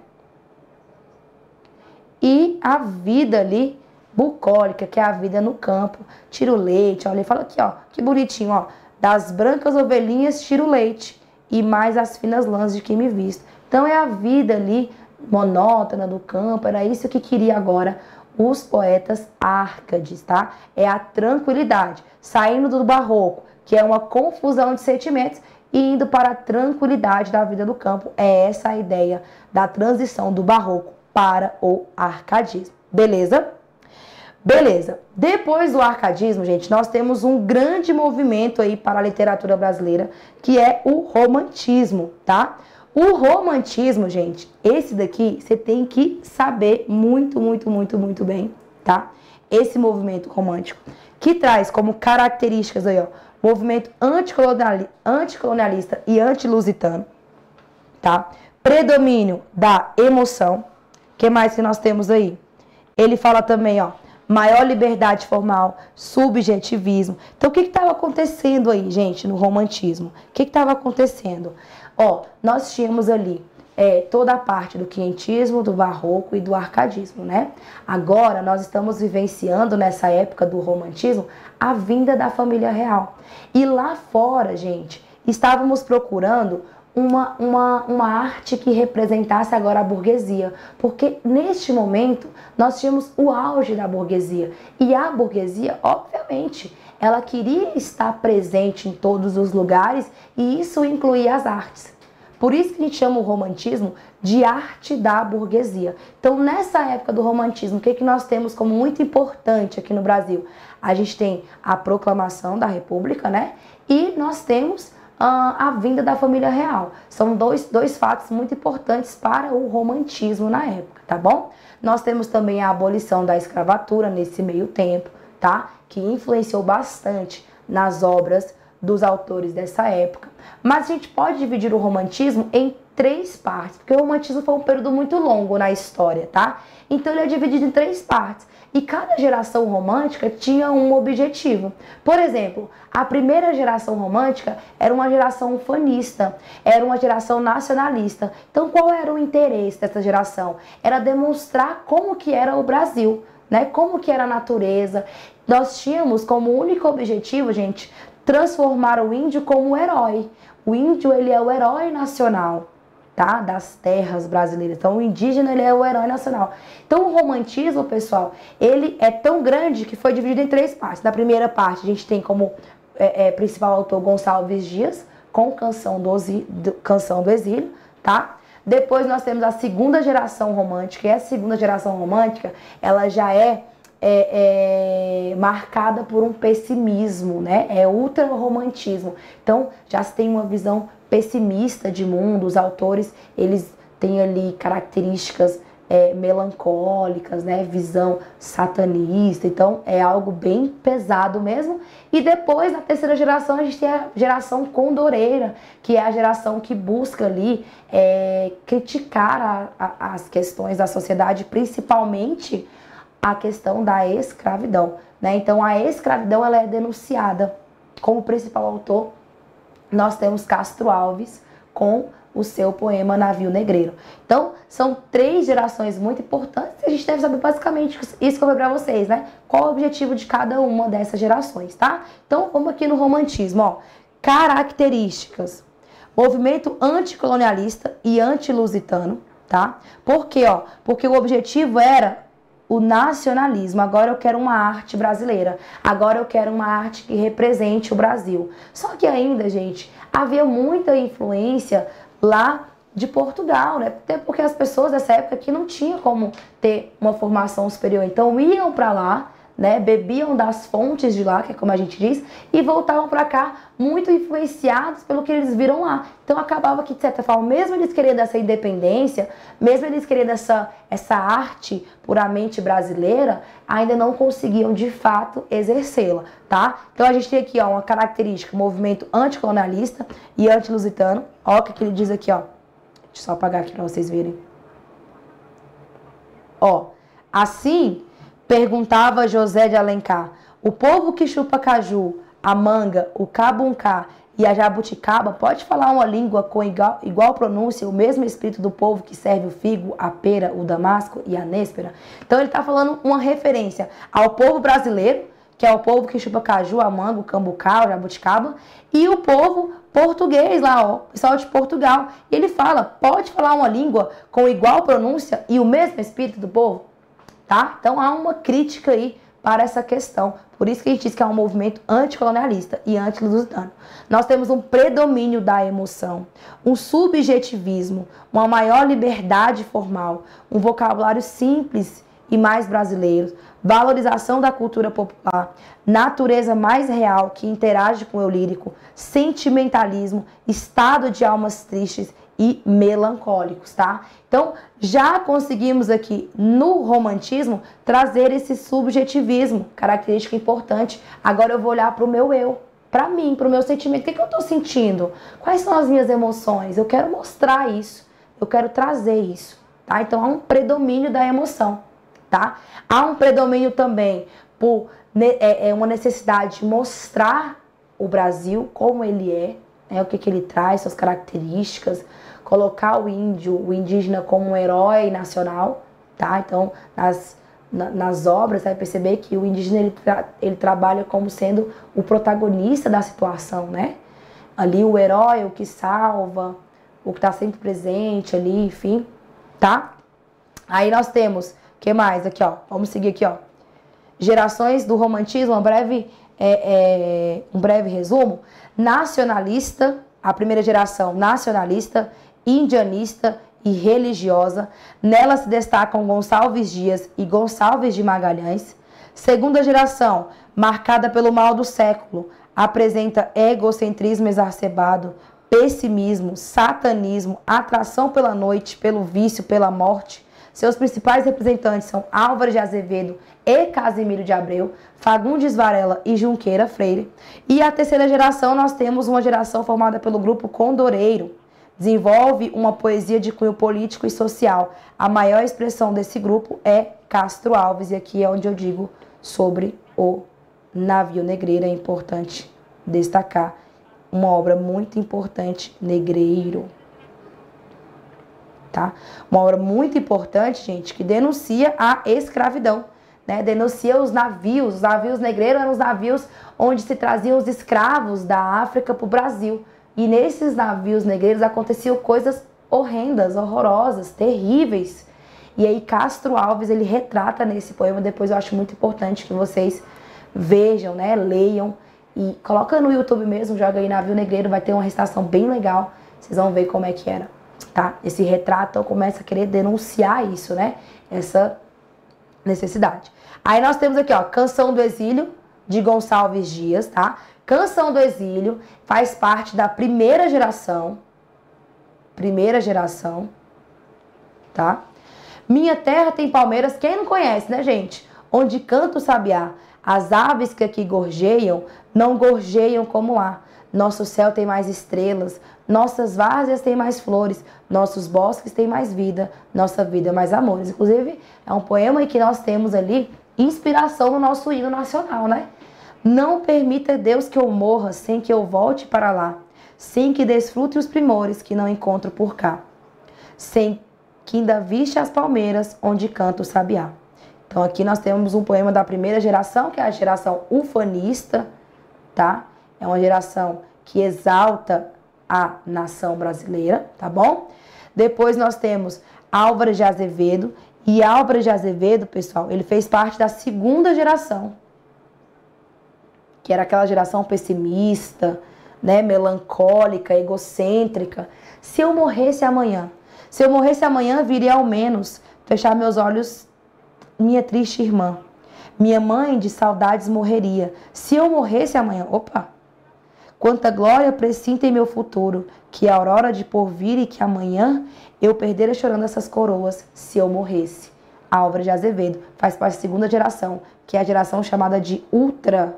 E a vida ali bucólica, que é a vida no campo. Tira o leite, olha, ele fala aqui, ó, que bonitinho, ó. Das brancas ovelhinhas tiro o leite e mais as finas lãs de que me visto. Então é a vida ali monótona do campo, era isso que queria agora os poetas Árcades, tá? É a tranquilidade, saindo do barroco, que é uma confusão de sentimentos, e indo para a tranquilidade da vida do campo. É essa a ideia da transição do barroco para o arcadismo. Beleza? Beleza. Depois do arcadismo, gente, nós temos um grande movimento aí para a literatura brasileira, que é o romantismo, tá? O romantismo, gente, esse daqui você tem que saber muito bem, tá? Esse movimento romântico, que traz como características aí, ó, movimento anticolonialista e antilusitano, tá? Predomínio da emoção. O que mais que nós temos aí? Ele fala também, ó, maior liberdade formal, subjetivismo. Então, o que estava acontecendo aí, gente, no romantismo? O que estava acontecendo? Ó, nós tínhamos ali toda a parte do quinhentismo, do barroco e do arcadismo, né? Agora, nós estamos vivenciando, nessa época do romantismo, a vinda da família real. E lá fora, gente, estávamos procurando uma arte que representasse agora a burguesia, porque neste momento nós tínhamos o auge da burguesia, e a burguesia, obviamente, ela queria estar presente em todos os lugares, e isso incluía as artes. Por isso que a gente chama o romantismo de arte da burguesia. Então, nessa época do romantismo, o que nós temos como muito importante aqui no Brasil? A gente tem a proclamação da República, né? E nós temos a vinda da família real. São dois fatos muito importantes para o romantismo na época, tá bom? Nós temos também a abolição da escravatura nesse meio tempo, tá? Que influenciou bastante nas obras dos autores dessa época. Mas a gente pode dividir o romantismo em 3 partes, porque o romantismo foi um período muito longo na história, tá? Então ele é dividido em 3 partes. E cada geração romântica tinha um objetivo. Por exemplo, a primeira geração romântica era uma geração ufanista, era uma geração nacionalista. Então qual era o interesse dessa geração? Era demonstrar como que era o Brasil, né? Como que era a natureza. Nós tínhamos como único objetivo, gente, transformar o índio como herói. O índio, ele é o herói nacional, tá? Das terras brasileiras. Então, o indígena, ele é o herói nacional. Então, o romantismo, pessoal, ele é tão grande que foi dividido em 3 partes. Na primeira parte, a gente tem como principal autor Gonçalves Dias, com Canção do Exílio, tá? Depois, nós temos a segunda geração romântica. E a segunda geração romântica, ela já é marcada por um pessimismo, né? É ultra-romantismo. Então, já se tem uma visão pessimista de mundo. Os autores, eles têm ali características melancólicas, né? Visão satanista. Então, é algo bem pesado mesmo. E depois, na terceira geração, a gente tem a geração condoreira, que é a geração que busca ali criticar as questões da sociedade, principalmente a questão da escravidão, né? Então, a escravidão, ela é denunciada. Como principal autor, nós temos Castro Alves com o seu poema Navio Negreiro. Então, são 3 gerações muito importantes e a gente deve saber basicamente isso que eu falei pra vocês, né? Qual o objetivo de cada uma dessas gerações, tá? Então, vamos aqui no romantismo, ó. Características. Movimento anticolonialista e antilusitano, tá? Por quê, ó? Porque o objetivo era o nacionalismo. Agora eu quero uma arte brasileira. Agora eu quero uma arte que represente o Brasil. Só que ainda, gente, havia muita influência lá de Portugal, né? Até porque as pessoas dessa época aqui não tinham como ter uma formação superior. Então iam para lá, né? Bebiam das fontes de lá, que é como a gente diz, e voltavam para cá muito influenciados pelo que eles viram lá. Então acabava que, de certa forma, mesmo eles querendo essa independência, mesmo eles querendo essa arte puramente brasileira, ainda não conseguiam de fato exercê-la, tá? Então a gente tem aqui, ó, uma característica, movimento anticolonialista e antilusitano. Ó o que ele diz aqui, ó. Deixa eu só apagar aqui para vocês verem. Ó, assim, Perguntava José de Alencar: o povo que chupa caju, a manga, o cabuncá e a jabuticaba pode falar uma língua com igual pronúncia, o mesmo espírito do povo que serve o figo, a pera, o damasco e a néspera? Então ele está falando uma referência ao povo brasileiro, que é o povo que chupa caju, a manga, o cambucá, o jabuticaba, e o povo português lá, ó, pessoal de Portugal. E ele fala, pode falar uma língua com igual pronúncia e o mesmo espírito do povo? Tá? Então há uma crítica aí para essa questão. Por isso que a gente diz que é um movimento anticolonialista e anti-lusitano. Nós temos um predomínio da emoção, um subjetivismo, uma maior liberdade formal, um vocabulário simples e mais brasileiro, valorização da cultura popular, natureza mais real que interage com o eu lírico, sentimentalismo, estado de almas tristes e melancólicos, tá? Então, já conseguimos aqui no romantismo trazer esse subjetivismo, característica importante. Agora eu vou olhar para o meu eu, para mim, para o meu sentimento. O que eu estou sentindo? Quais são as minhas emoções? Eu quero mostrar isso, eu quero trazer isso, tá? Então, há um predomínio da emoção, tá? Há um predomínio também por uma necessidade de mostrar o Brasil como ele é, né? O que ele traz, suas características, colocar o índio, o indígena como um herói nacional, tá? Então, nas obras, você vai perceber que o indígena, ele trabalha como sendo o protagonista da situação, né? Ali o herói, o que salva, o que está sempre presente ali, enfim, tá? Aí nós temos, o que mais? Aqui, ó, vamos seguir aqui, ó. Gerações do romantismo, um breve resumo. Nacionalista, a primeira geração nacionalista, indianista e religiosa. Nela se destacam Gonçalves Dias e Gonçalves de Magalhães. Segunda geração, marcada pelo mal do século, apresenta egocentrismo exacerbado, pessimismo, satanismo, atração pela noite, pelo vício, pela morte. Seus principais representantes são Álvares de Azevedo e Casimiro de Abreu, Fagundes Varela e Junqueira Freire. E a terceira geração, nós temos uma geração formada pelo grupo Condoreiro. Desenvolve uma poesia de cunho político e social. A maior expressão desse grupo é Castro Alves, e aqui é onde eu digo sobre o Navio Negreiro. É importante destacar uma obra muito importante, Negreiro. Tá? Uma obra muito importante, gente, que denuncia a escravidão, né? Denuncia os navios negreiros eram os navios onde se traziam os escravos da África para o Brasil. E nesses navios negreiros aconteciam coisas horrendas, horrorosas, terríveis. E aí Castro Alves, ele retrata nesse poema, depois eu acho muito importante que vocês vejam, né, leiam. E coloca no YouTube mesmo, joga aí Navio Negreiro, vai ter uma recitação bem legal, vocês vão ver como é que era. Tá? Esse retrato começa a querer denunciar isso, né? Essa necessidade. Aí nós temos aqui, ó, Canção do Exílio, de Gonçalves Dias, tá? Canção do Exílio faz parte da primeira geração, tá? Minha terra tem palmeiras, quem não conhece, né, gente? Onde canta o sabiá, as aves que aqui gorjeiam, não gorjeiam como lá. Nosso céu tem mais estrelas, nossas várzeas têm mais flores, nossos bosques têm mais vida, nossa vida mais amores. Inclusive, é um poema em que nós temos ali inspiração no nosso hino nacional, né? Não permita, Deus, que eu morra sem que eu volte para lá, sem que desfrute os primores que não encontro por cá, sem que ainda viste as palmeiras onde canta o sabiá. Então aqui nós temos um poema da primeira geração, que é a geração ufanista, tá? É uma geração que exalta a nação brasileira, tá bom? Depois nós temos Álvares de Azevedo. E Álvares de Azevedo, pessoal, ele fez parte da segunda geração, que era aquela geração pessimista, né, melancólica, egocêntrica. Se eu morresse amanhã, viria ao menos fechar meus olhos, minha triste irmã. Minha mãe de saudades morreria. Se eu morresse amanhã, quanta glória presinto em meu futuro, que a aurora de porvir e que amanhã eu perdera chorando essas coroas, se eu morresse. Álvares de Azevedo faz parte da segunda geração, que é a geração chamada de ultra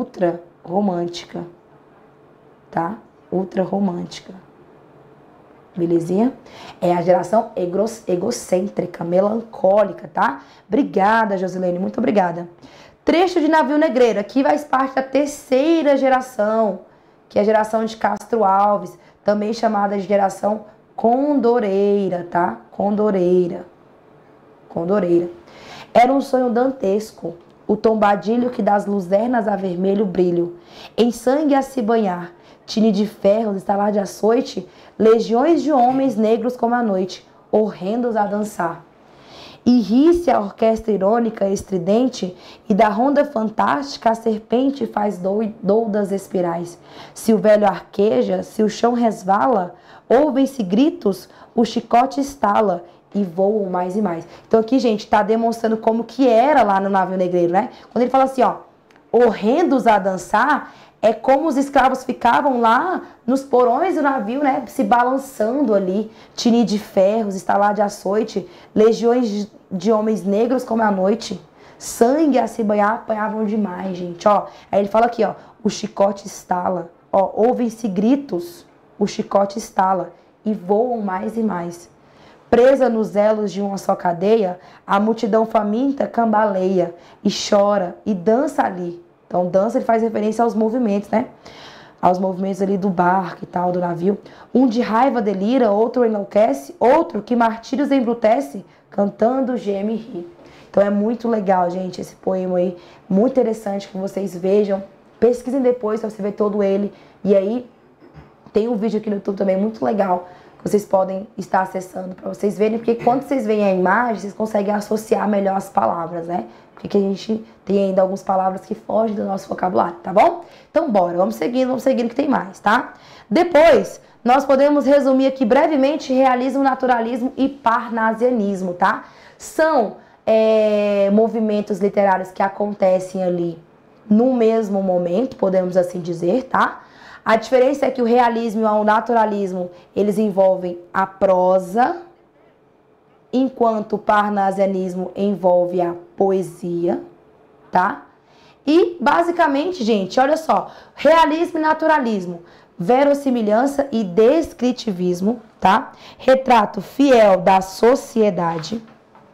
romântica, tá? Ultra romântica. Belezinha? É a geração egocêntrica, melancólica, tá? Obrigada, Josilene, muito obrigada. Trecho de navio negreiro, aqui faz parte da terceira geração, que é a geração de Castro Alves, também chamada de geração condoreira, tá? Condoreira. Era um sonho dantesco, o tombadilho que das luzernas a vermelho brilho, em sangue a se banhar, tine de ferros, estalar de açoite, legiões de homens negros como a noite, horrendos a dançar. E ri-se a orquestra irônica estridente, e da ronda fantástica a serpente faz doudas espirais. Se o velho arqueja, se o chão resvala, ouvem-se gritos, o chicote estala, e voam mais e mais. Então aqui, gente, tá demonstrando como que era lá no navio negreiro, né? Quando ele fala assim, ó, horrendos a dançar, é como os escravos ficavam lá nos porões do navio, né? Se balançando ali, tini de ferros, estalar de açoite, legiões de homens negros como a noite, sangue a se banhar, apanhavam demais, gente, ó. Aí ele fala aqui, ó, o chicote estala, ó, ouvem-se gritos, o chicote estala, e voam mais e mais. Presa nos elos de uma só cadeia, a multidão faminta cambaleia e chora e dança ali. Então, dança, ele faz referência aos movimentos, né? Aos movimentos ali do barco e tal, do navio. Um de raiva delira, outro enlouquece, outro que martírios embrutece, cantando geme e ri. Então, é muito legal, gente, esse poema aí. Muito interessante que vocês vejam. Pesquisem depois pra você ver todo ele. E aí, tem um vídeo aqui no YouTube também muito legal, vocês podem estar acessando para vocês verem, porque quando vocês veem a imagem, vocês conseguem associar melhor as palavras, né? Porque a gente tem ainda algumas palavras que fogem do nosso vocabulário, tá bom? Então, bora, vamos seguindo que tem mais, tá? Depois, nós podemos resumir aqui brevemente realismo, naturalismo e parnasianismo, tá? São movimentos literários que acontecem ali no mesmo momento, podemos assim dizer, tá? A diferença é que o realismo e o naturalismo, eles envolvem a prosa, enquanto o parnasianismo envolve a poesia, tá? E, basicamente, gente, olha só, realismo e naturalismo, verossimilhança e descritivismo, tá? Retrato fiel da sociedade,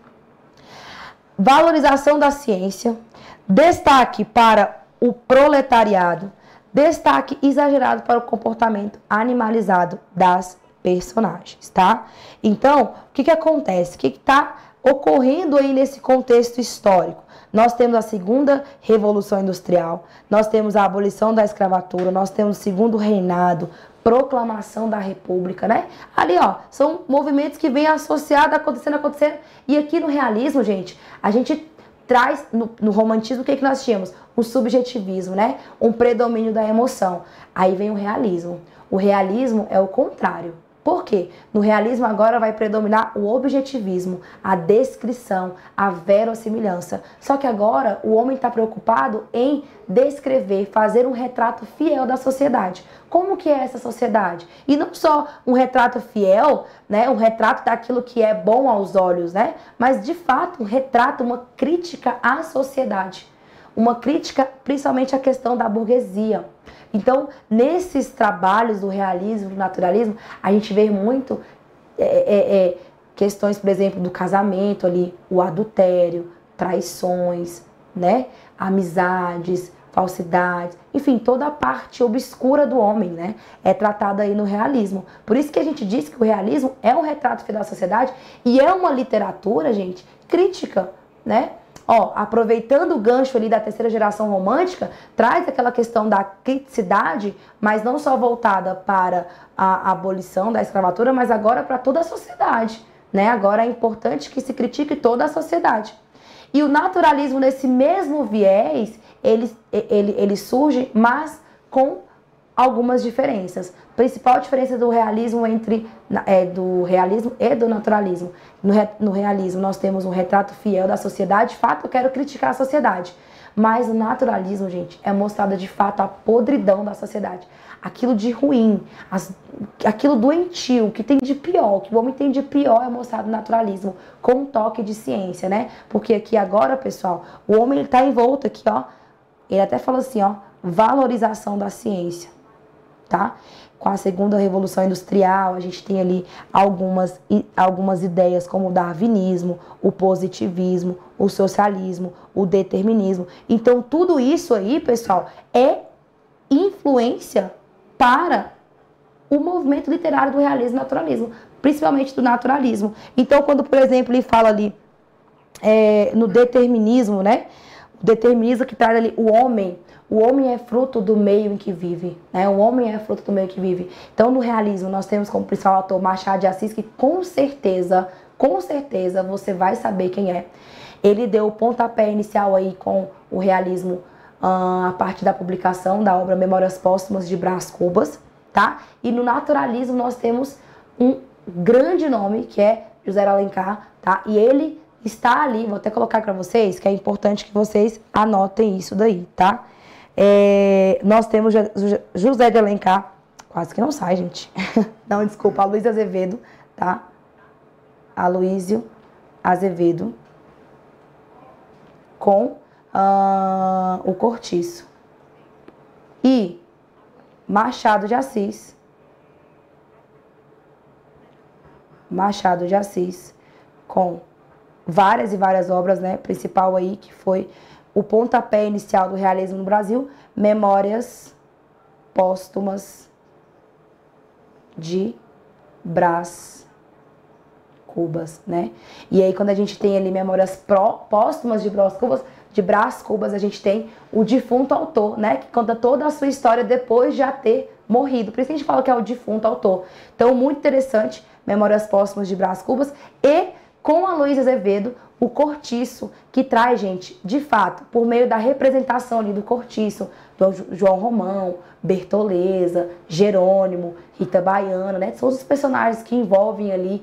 valorização da ciência, destaque para o proletariado, destaque exagerado para o comportamento animalizado das personagens, tá? Então, o que acontece? O que está ocorrendo aí nesse contexto histórico? Nós temos a segunda Revolução Industrial, nós temos a abolição da escravatura, nós temos o segundo reinado, proclamação da República, né? Ali, ó, são movimentos que vêm associados, acontecendo. E aqui no realismo, gente, a gente traz, no romantismo, o que nós tínhamos? Um subjetivismo, né? Um predomínio da emoção. Aí vem o realismo. O realismo é o contrário. Por quê? No realismo agora vai predominar o objetivismo, a descrição, a verossimilhança. Só que agora o homem está preocupado em descrever, fazer um retrato fiel da sociedade. Como que é essa sociedade? E não só um retrato fiel, né? Um retrato daquilo que é bom aos olhos, né? Mas de fato um retrato, uma crítica à sociedade. Uma crítica principalmente à questão da burguesia. Então, nesses trabalhos do realismo, do naturalismo, a gente vê muito questões, por exemplo, do casamento ali, o adultério, traições, né? Amizades, falsidades, enfim, toda a parte obscura do homem, né? É tratada aí no realismo. Por isso que a gente diz que o realismo é um retrato fiel da sociedade e é uma literatura, gente, crítica, né? Ó, aproveitando o gancho ali da terceira geração romântica, traz aquela questão da criticidade, mas não só voltada para a abolição da escravatura, mas agora para toda a sociedade, né? Agora é importante que se critique toda a sociedade. E o naturalismo, nesse mesmo viés, ele surge, mas com algumas diferenças. A principal diferença do realismo do realismo e do naturalismo. No realismo nós temos um retrato fiel da sociedade. De fato, eu quero criticar a sociedade. Mas no naturalismo, gente, é mostrada de fato a podridão da sociedade. Aquilo de ruim, aquilo doentio, o que tem de pior, o que o homem tem de pior é mostrado no naturalismo, com um toque de ciência, né? Porque aqui agora, pessoal, o homem está envolto aqui, ó. Ele até fala assim, ó, valorização da ciência. tá? Com a segunda revolução industrial, a gente tem ali algumas ideias como o darwinismo, o positivismo, o socialismo, o determinismo. Então, tudo isso aí, pessoal, é influência para o movimento literário do realismo e naturalismo, principalmente do naturalismo. Então, quando, por exemplo, ele fala ali no determinismo, né? O determinismo que traz ali o homem é fruto do meio em que vive, né? O homem é fruto do meio em que vive. Então, no realismo, nós temos como principal autor Machado de Assis, que com certeza você vai saber quem é. Ele deu o pontapé inicial aí com o realismo a partir da publicação da obra Memórias Póstumas de Brás Cubas, tá? E no naturalismo nós temos um grande nome, que é José de Alencar, tá? E ele está ali, vou até colocar para vocês, que é importante que vocês anotem isso daí, tá? Nós temos José de Alencar, quase que não sai, gente. Não, desculpa, Aloysio Azevedo, tá? Aloysio Azevedo com o Cortiço. E Machado de Assis com várias e várias obras, né? Principal aí, que foi o pontapé inicial do realismo no Brasil, Memórias Póstumas de Brás Cubas, né? E aí, quando a gente tem ali Memórias Póstumas de Brás Cubas, a gente tem o defunto autor, né? Que conta toda a sua história depois de já ter morrido. Por isso que a gente fala que é o defunto autor. Então, muito interessante, Memórias Póstumas de Brás Cubas. E com Aloysio Azevedo, o Cortiço, que traz, gente, de fato, por meio da representação ali do Cortiço, do João Romão, Bertoleza, Jerônimo, Rita Baiana, né? São os personagens que envolvem ali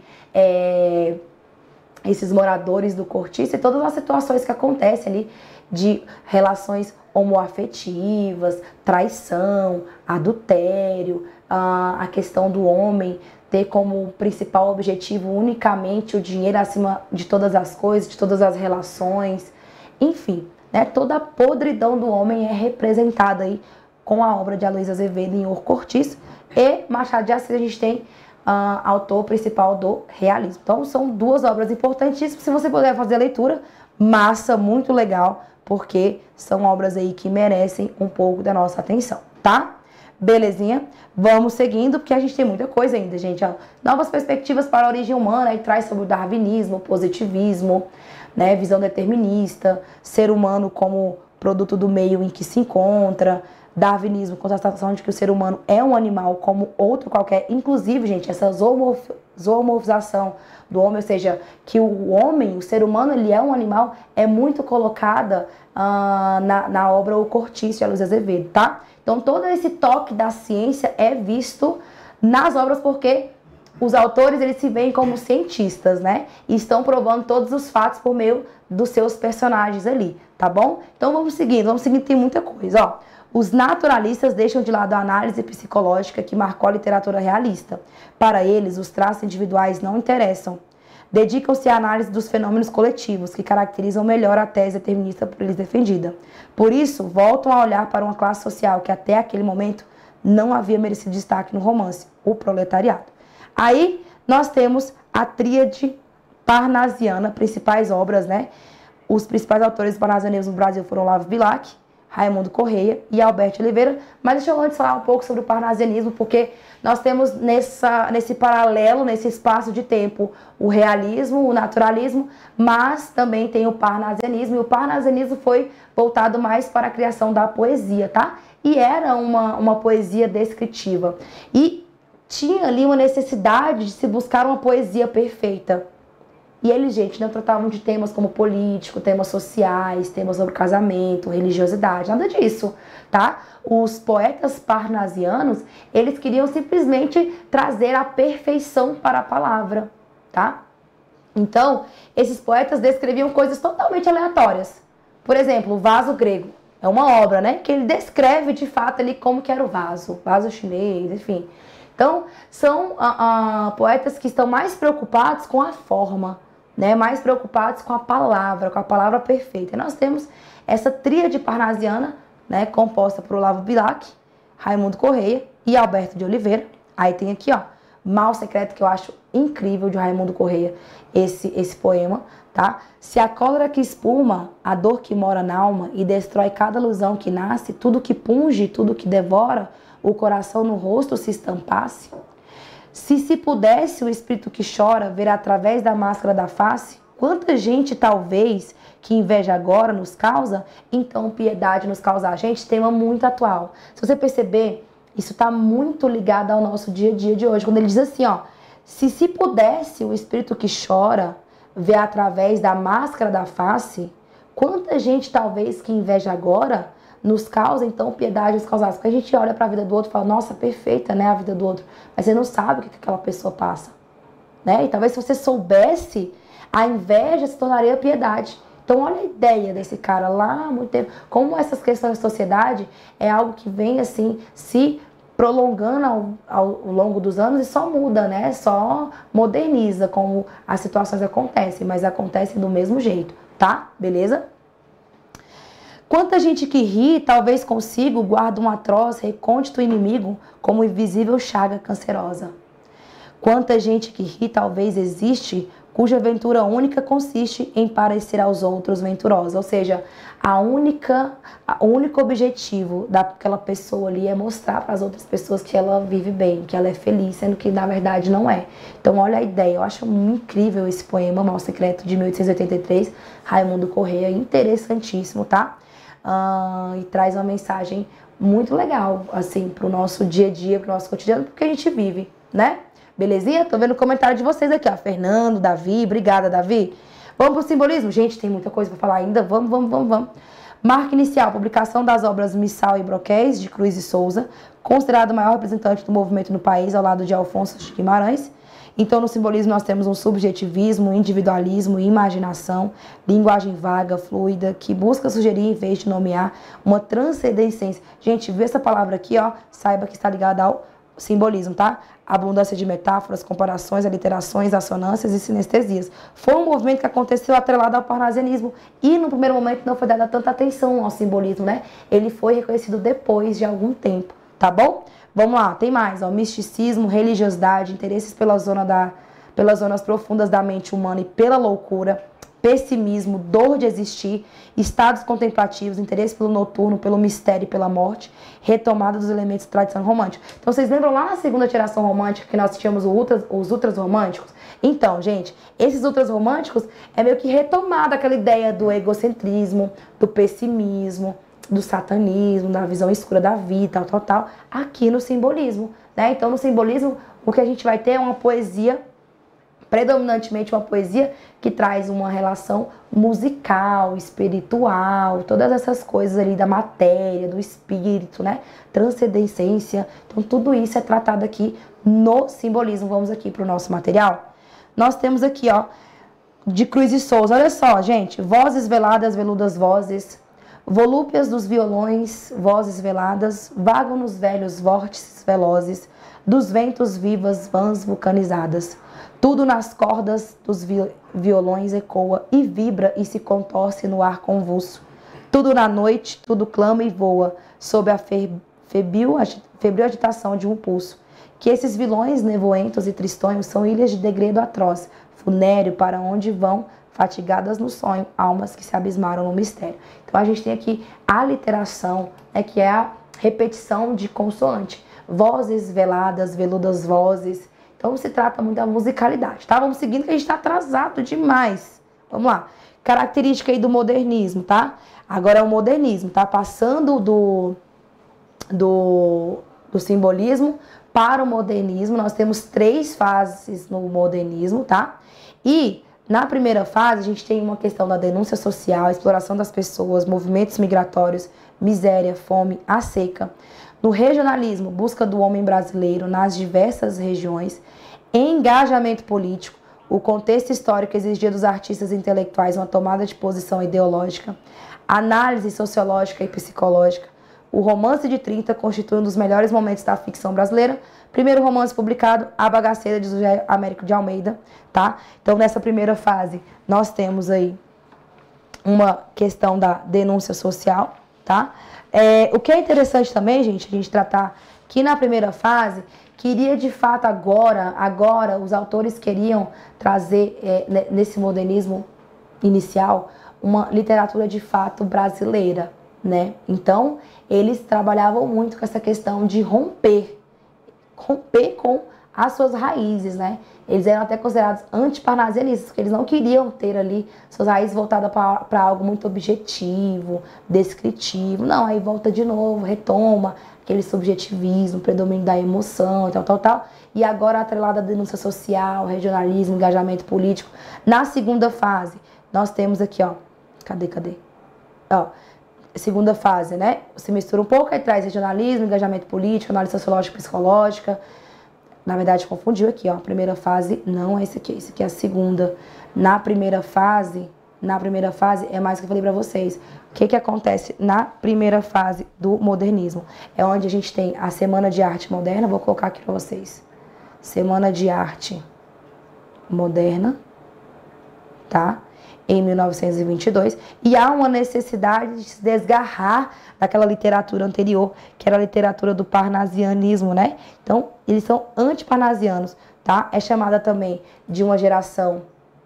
esses moradores do Cortiço e todas as situações que acontecem ali de relações homoafetivas, traição, adultério, a questão do homem ter como principal objetivo unicamente o dinheiro acima de todas as coisas, de todas as relações, enfim, né? Toda a podridão do homem é representada aí com a obra de Aloysio Azevedo em O Cortiço, e Machado de Assis a gente tem autor principal do realismo. Então são duas obras importantíssimas, se você puder fazer a leitura, massa, muito legal, porque são obras aí que merecem um pouco da nossa atenção, tá? Belezinha? Vamos seguindo, porque a gente tem muita coisa ainda, gente. Ó. Novas perspectivas para a origem humana, aí traz sobre o darwinismo, o positivismo, né, visão determinista, ser humano como produto do meio em que se encontra, darwinismo, constatação de que o ser humano é um animal como outro qualquer, inclusive, gente, essa zoomorfização do homem, ou seja, que o homem, o ser humano, ele é um animal, é muito colocada na obra O Cortiço de Aloysio Azevedo, tá? Então, todo esse toque da ciência é visto nas obras porque os autores, eles se veem como cientistas, né? E estão provando todos os fatos por meio dos seus personagens ali, tá bom? Então, vamos seguindo, tem muita coisa, ó. Os naturalistas deixam de lado a análise psicológica que marcou a literatura realista. Para eles, os traços individuais não interessam. Dedicam-se à análise dos fenômenos coletivos, que caracterizam melhor a tese determinista por eles defendida. Por isso, voltam a olhar para uma classe social que até aquele momento não havia merecido destaque no romance, o proletariado. Aí, nós temos a tríade parnasiana, principais obras, né? Os principais autores do parnasianismo no Brasil foram Olavo Bilac, Raimundo Correia e Alberto Oliveira. Mas deixa eu antes falar um pouco sobre o parnasianismo, porque nós temos nesse paralelo, nesse espaço de tempo, o realismo, o naturalismo, mas também tem o parnasianismo, e o parnasianismo foi voltado mais para a criação da poesia, tá? E era uma poesia descritiva. E tinha ali uma necessidade de se buscar uma poesia perfeita. E eles, gente, não tratavam de temas como político, temas sociais, temas sobre casamento, religiosidade, nada disso, tá? Os poetas parnasianos, eles queriam simplesmente trazer a perfeição para a palavra, tá? Então, esses poetas descreviam coisas totalmente aleatórias. Por exemplo, o vaso grego. É uma obra, né? Que ele descreve, de fato, ali como que era o vaso chinês, enfim. Então, são poetas que estão mais preocupados com a forma, né, mais preocupados com a palavra perfeita. E nós temos essa tríade parnasiana, né, composta por Olavo Bilac, Raimundo Correia e Alberto de Oliveira. Aí tem aqui, ó, Mal Secreto, que eu acho incrível, de Raimundo Correia, esse poema, tá? Se a cólera que espuma, a dor que mora na alma e destrói cada ilusão que nasce, tudo que punge, tudo que devora, o coração no rosto se estampasse. Se pudesse o espírito que chora ver através da máscara da face, quanta gente talvez que inveja agora nos causa, então piedade nos causar. Gente, tema muito atual. Se você perceber, isso está muito ligado ao nosso dia a dia de hoje. Quando ele diz assim, ó, se pudesse o espírito que chora ver através da máscara da face, quanta gente talvez que inveja agora nos causa, então, piedade nos causar. Porque a gente olha para a vida do outro e fala, nossa, perfeita, né, a vida do outro. Mas você não sabe o que aquela pessoa passa, né? E talvez se você soubesse, a inveja se tornaria piedade. Então, olha a ideia desse cara lá há muito tempo. Como essas questões da sociedade é algo que vem, assim, se prolongando ao longo dos anos e só muda, né? Só moderniza como as situações acontecem, mas acontecem do mesmo jeito, tá? Beleza? Quanta gente que ri, talvez consigo, guarda um atroz, recôndito inimigo, como invisível chaga cancerosa. Quanta gente que ri, talvez existe, cuja ventura única consiste em parecer aos outros venturosa. Ou seja, o único objetivo daquela pessoa ali é mostrar para as outras pessoas que ela vive bem, que ela é feliz, sendo que na verdade não é. Então olha a ideia, eu acho incrível esse poema, Mal Secreto, de 1883, Raimundo Correia, interessantíssimo, tá? E traz uma mensagem muito legal, assim, pro nosso dia a dia, pro nosso cotidiano, porque a gente vive, né? Belezinha? Tô vendo o comentário de vocês aqui, ó. Fernando, Davi, obrigada, Davi. Vamos pro simbolismo? Gente, tem muita coisa pra falar ainda. Vamos. Marca inicial, publicação das obras Missal e Broquéis, de Cruz e Souza, considerado o maior representante do movimento no país, ao lado de Alfonso de Guimarães. Então, no simbolismo, nós temos um subjetivismo, individualismo, imaginação, linguagem vaga, fluida, que busca sugerir, em vez de nomear, uma transcendência. Gente, viu essa palavra aqui, ó? Saiba que está ligada ao simbolismo, tá? Abundância de metáforas, comparações, aliterações, assonâncias e sinestesias. Foi um movimento que aconteceu atrelado ao parnasianismo e no primeiro momento não foi dada tanta atenção ao simbolismo, né? Ele foi reconhecido depois de algum tempo, tá bom? Vamos lá, tem mais, ó, misticismo, religiosidade, interesses pelas zonas profundas da mente humana e pela loucura, pessimismo, dor de existir, estados contemplativos, interesse pelo noturno, pelo mistério e pela morte, retomada dos elementos de tradição romântica. Então, vocês lembram lá na segunda geração romântica que nós tínhamos os ultras românticos? Então, gente, esses ultras românticos é meio que retomada aquela ideia do egocentrismo, do pessimismo, do satanismo, da visão escura da vida, tal, aqui no simbolismo, né? Então, no simbolismo, o que a gente vai ter é uma poesia, predominantemente uma poesia que traz uma relação musical, espiritual, todas essas coisas ali da matéria, do espírito, né? Transcendência. Então, tudo isso é tratado aqui no simbolismo. Vamos aqui para o nosso material. Nós temos aqui, ó, de Cruz e Souza. Olha só, gente. Vozes veladas, veludas vozes. Volúpias dos violões, vozes veladas. Vagam nos velhos vórtices velozes. Dos ventos vivas, vãs vulcanizadas. Tudo nas cordas dos violões ecoa e vibra e se contorce no ar convulso. Tudo na noite, tudo clama e voa, sob a febril agitação de um pulso. Que esses vilões nevoentos e tristonhos são ilhas de degredo atroz, funéreo para onde vão, fatigadas no sonho, almas que se abismaram no mistério. Então a gente tem aqui a literação, né, que é a repetição de consoante. Vozes veladas, veludas vozes. Então se trata muito da musicalidade, tá? Vamos seguindo que a gente está atrasado demais. Vamos lá. Característica aí do modernismo, tá? Agora é o modernismo, tá? Passando do simbolismo para o modernismo. Nós temos 3 fases no modernismo, tá? E na primeira fase a gente tem uma questão da denúncia social, exploração das pessoas, movimentos migratórios, miséria, fome, a seca. No regionalismo, busca do homem brasileiro nas diversas regiões, engajamento político, o contexto histórico exigia dos artistas intelectuais uma tomada de posição ideológica, análise sociológica e psicológica. O romance de 30 constitui um dos melhores momentos da ficção brasileira. Primeiro romance publicado, A Bagaceira, de José Américo de Almeida, tá? Então, nessa primeira fase, nós temos aí uma questão da denúncia social, tá? O que é interessante também, gente, a gente tratar que na primeira fase, queria de fato agora os autores queriam trazer nesse modernismo inicial uma literatura de fato brasileira, né? Então, eles trabalhavam muito com essa questão de romper com as suas raízes, né? Eles eram até considerados antiparnasianistas, porque eles não queriam ter ali suas raízes voltadas para algo muito objetivo, descritivo. Não, aí volta de novo, retoma aquele subjetivismo, predomínio da emoção, tal. E agora atrelada à denúncia social, regionalismo, engajamento político. Na segunda fase, nós temos aqui, ó. Cadê? Ó, segunda fase, né? Se mistura um pouco, aí traz regionalismo, engajamento político, análise sociológica e psicológica. Na verdade, confundiu aqui, ó. A primeira fase não é esse aqui é a segunda. Na primeira fase é mais o que eu falei pra vocês. O que acontece na primeira fase do modernismo? É onde a gente tem a Semana de Arte Moderna, vou colocar aqui pra vocês. Semana de Arte Moderna, tá? Em 1922, e há uma necessidade de se desgarrar daquela literatura anterior, que era a literatura do parnasianismo, né? Então, eles são antiparnasianos, tá? É chamada também de uma geração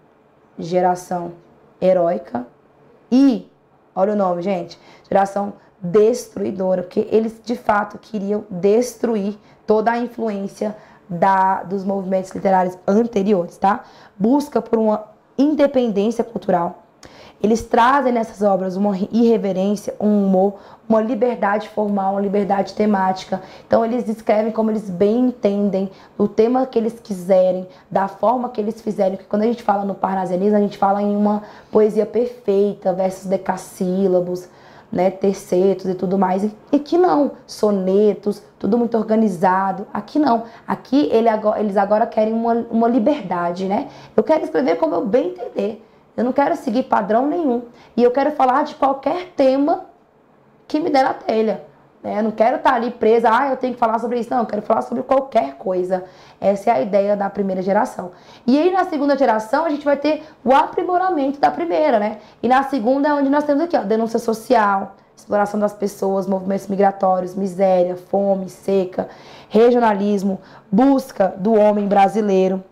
heróica e, olha o nome, gente, geração destruidora, porque eles de fato queriam destruir toda a influência dos movimentos literários anteriores, tá? Busca por uma independência cultural. Eles trazem nessas obras uma irreverência, um humor, uma liberdade formal, uma liberdade temática. Então eles escrevem como eles bem entendem, o tema que eles quiserem, da forma que eles fizerem. Porque quando a gente fala no parnasianismo, a gente fala em uma poesia perfeita, versos decassílabos, né, tercetos e tudo mais. E aqui não, sonetos, tudo muito organizado. Aqui não. Aqui eles agora querem uma liberdade, né? Eu quero escrever como eu bem entender. Eu não quero seguir padrão nenhum. E eu quero falar de qualquer tema que me der na telha. Né? Eu não quero estar ali presa, eu tenho que falar sobre isso. Não, eu quero falar sobre qualquer coisa. Essa é a ideia da primeira geração. E aí na segunda geração a gente vai ter o aprimoramento da primeira, né? E na segunda é onde nós temos aqui, ó, denúncia social, exploração das pessoas, movimentos migratórios, miséria, fome, seca, regionalismo, busca do homem brasileiro.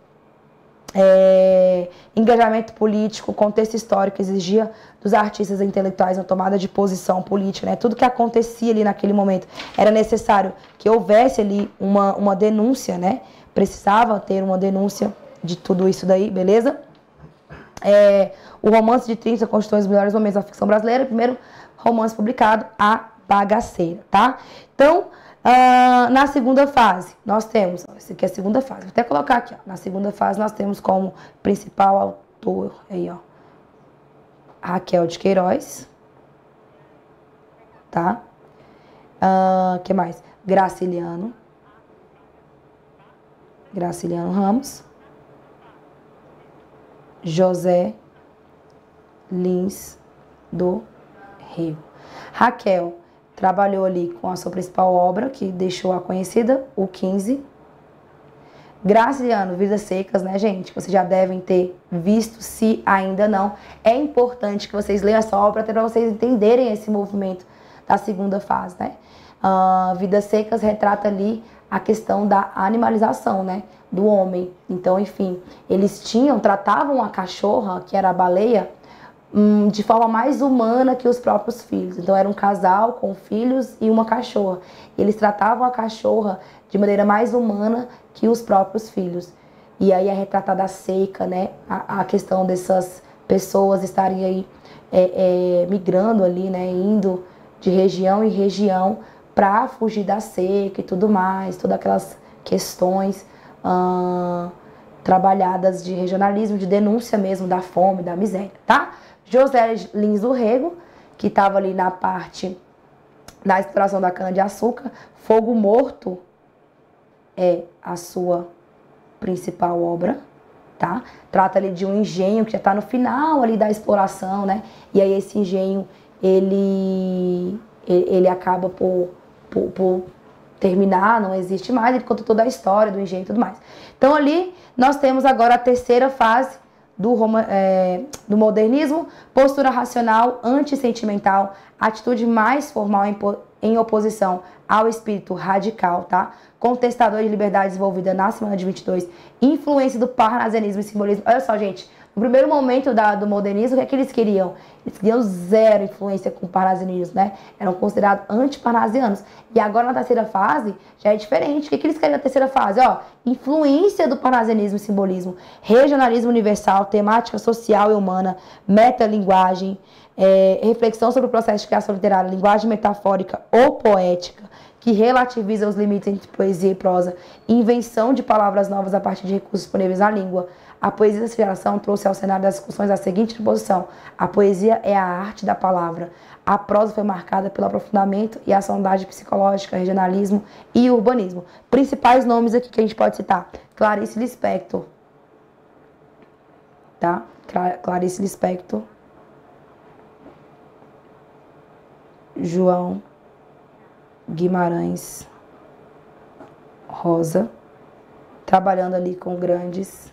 Engajamento político, contexto histórico exigia dos artistas e intelectuais uma tomada de posição política, né? Tudo que acontecia ali naquele momento era necessário que houvesse ali uma denúncia, né? Precisava ter uma denúncia de tudo isso daí, beleza? O romance de 30 constitui os melhores momentos da ficção brasileira, primeiro romance publicado, A Bagaceira, tá? Então, na segunda fase, nós temos, esse aqui é a segunda fase, vou até colocar aqui, ó, na segunda fase nós temos como principal autor, aí ó, Raquel de Queiroz, tá? Que mais? Graciliano Ramos, José Lins do Rego. Raquel trabalhou ali com a sua principal obra, que deixou a conhecida, o 15. Graciliano, Vidas Secas, né, gente? Vocês já devem ter visto, se ainda não. É importante que vocês leiam essa obra até para vocês entenderem esse movimento da segunda fase, né? Vidas Secas retrata ali a questão da animalização, né, do homem. Então, enfim, eles tratavam a cachorra, que era a baleia, de forma mais humana que os próprios filhos. Então era um casal com filhos e uma cachorra. Eles tratavam a cachorra de maneira mais humana que os próprios filhos. E aí é retratada a seca, né? A questão dessas pessoas estarem aí migrando ali, né? Indo de região em região para fugir da seca e tudo mais, todas aquelas questões trabalhadas de regionalismo, de denúncia mesmo da fome, da miséria, tá? José Lins do Rego, que estava ali na parte da exploração da cana-de-açúcar. Fogo Morto é a sua principal obra, tá? Trata ali de um engenho que já está no final ali da exploração, né? E aí esse engenho, ele acaba por terminar, não existe mais, ele conta toda a história do engenho e tudo mais. Então ali nós temos agora a terceira fase do modernismo, postura racional, antissentimental, atitude mais formal em oposição ao espírito radical, tá? Contestador de liberdade desenvolvida na semana de 22, influência do parnasianismo e simbolismo. Olha só, gente, no primeiro momento do modernismo, o que é que eles queriam? Eles queriam zero influência com o parnasianismo, né? Eram considerados antiparnasianos. E agora na terceira fase já é diferente. O que é que eles querem na terceira fase? Ó, influência do parnasianismo e simbolismo, regionalismo universal, temática social e humana, metalinguagem, reflexão sobre o processo de criação literária, linguagem metafórica ou poética, que relativiza os limites entre poesia e prosa, invenção de palavras novas a partir de recursos disponíveis na língua. A poesia dessa geração trouxe ao cenário das discussões a seguinte proposição: a poesia é a arte da palavra. A prosa foi marcada pelo aprofundamento e a sondagem psicológica, regionalismo e urbanismo. Principais nomes aqui que a gente pode citar: Clarice Lispector, tá? Clarice Lispector, João Guimarães Rosa, trabalhando ali com grandes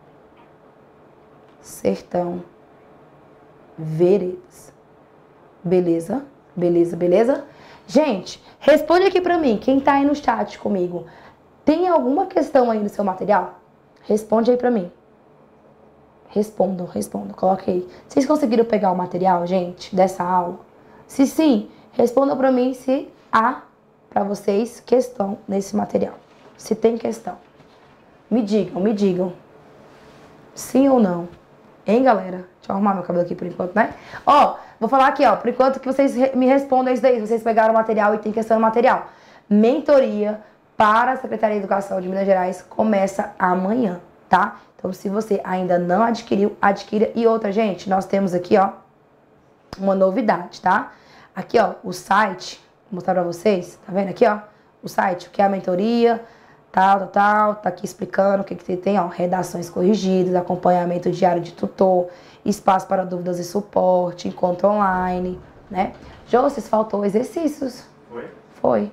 sertão, veredas. Beleza? Beleza, beleza? Gente, responde aqui pra mim, quem tá aí no chat comigo. Tem alguma questão aí no seu material? Responde aí pra mim. Respondam, coloque aí. Vocês conseguiram pegar o material, gente, dessa aula? Se sim, respondam pra mim se há pra vocês questão nesse material. Se tem questão. Me digam. Sim ou não? Hein, galera? Deixa eu arrumar meu cabelo aqui por enquanto, né? Ó, vou falar aqui, ó, por enquanto que vocês me respondam isso daí, se vocês pegaram o material e tem questão no material. Mentoria para a Secretaria de Educação de Minas Gerais começa amanhã, tá? Então, se você ainda não adquiriu, adquira. E outra, gente, nós temos aqui, ó, uma novidade, tá? Aqui, ó, o site, vou mostrar pra vocês, tá vendo aqui, ó? O site, o que é a mentoria, tá aqui explicando o que tem, ó, redações corrigidas, acompanhamento diário de tutor, espaço para dúvidas e suporte, encontro online, né? Jôcis, faltou exercícios. Foi.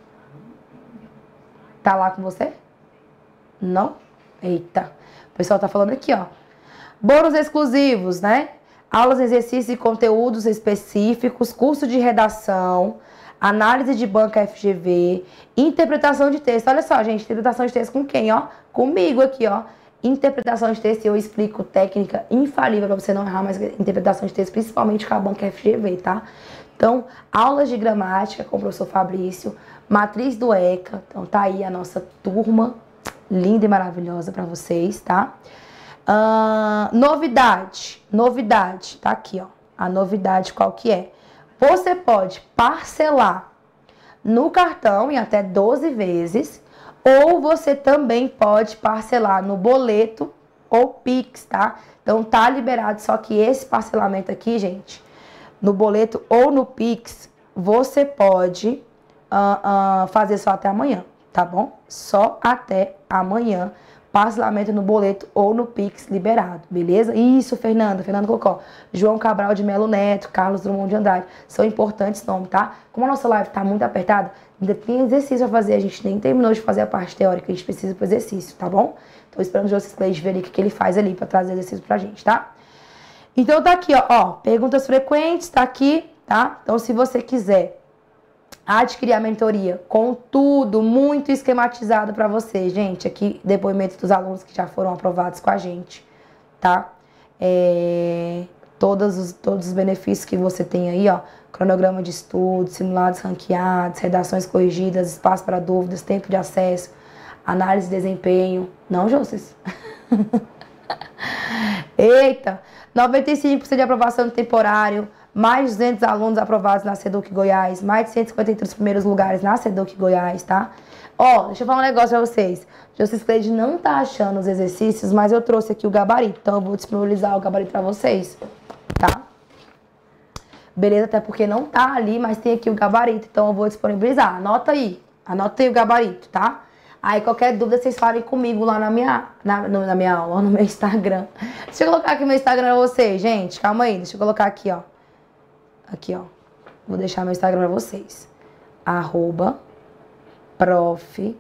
Tá lá com você? Não? Eita. O pessoal tá falando aqui, ó. Bônus exclusivos, né? Aulas, exercícios e conteúdos específicos, curso de redação, análise de banca FGV, interpretação de texto. Olha só, gente, interpretação de texto com quem, ó? Comigo aqui, ó. Interpretação de texto, eu explico técnica infalível para você não errar mais interpretação de texto, principalmente com a banca FGV, tá? Então, aulas de gramática com o professor Fabrício, matriz do ECA. Então, tá aí a nossa turma linda e maravilhosa para vocês, tá? Novidade, tá aqui, ó. A novidade qual que é? Você pode parcelar no cartão em até 12 vezes, ou você também pode parcelar no boleto ou Pix, tá? Então tá liberado, só que esse parcelamento aqui, gente, no boleto ou no Pix, você pode fazer só até amanhã, tá bom? Só até amanhã. Parcelamento no boleto ou no Pix liberado, beleza? Isso, Fernando colocou. João Cabral de Melo Neto, Carlos Drummond de Andrade. São importantes nomes, tá? Como a nossa live tá muito apertada, ainda tem exercício a fazer. A gente nem terminou de fazer a parte teórica, a gente precisa pro exercício, tá bom? Tô esperando o José Cleide ver ali o que ele faz ali pra trazer exercício pra gente, tá? Então tá aqui, ó, perguntas frequentes, tá aqui, tá? Então se você quiser adquirir a mentoria com tudo muito esquematizado para você, gente, aqui depoimentos dos alunos que já foram aprovados com a gente, tá? Todos os benefícios que você tem aí, ó, cronograma de estudo, simulados ranqueados, redações corrigidas, espaço para dúvidas, tempo de acesso, análise de desempenho. Não, José? Eita! 95% de aprovação no temporário, mais de 200 alunos aprovados na SEDUC Goiás, mais de 153 primeiros lugares na SEDUC Goiás, tá? Ó, deixa eu falar um negócio pra vocês. José Cleide não tá achando os exercícios, mas eu trouxe aqui o gabarito, então eu vou disponibilizar o gabarito pra vocês, tá? Beleza? Até porque não tá ali, mas tem aqui o gabarito, então eu vou disponibilizar. Anota aí o gabarito, tá? Aí qualquer dúvida vocês falem comigo lá na minha aula, no meu Instagram. Deixa eu colocar aqui meu Instagram pra vocês, gente. Calma aí, deixa eu colocar aqui, ó. Aqui, ó. Vou deixar meu Instagram pra vocês. @prof.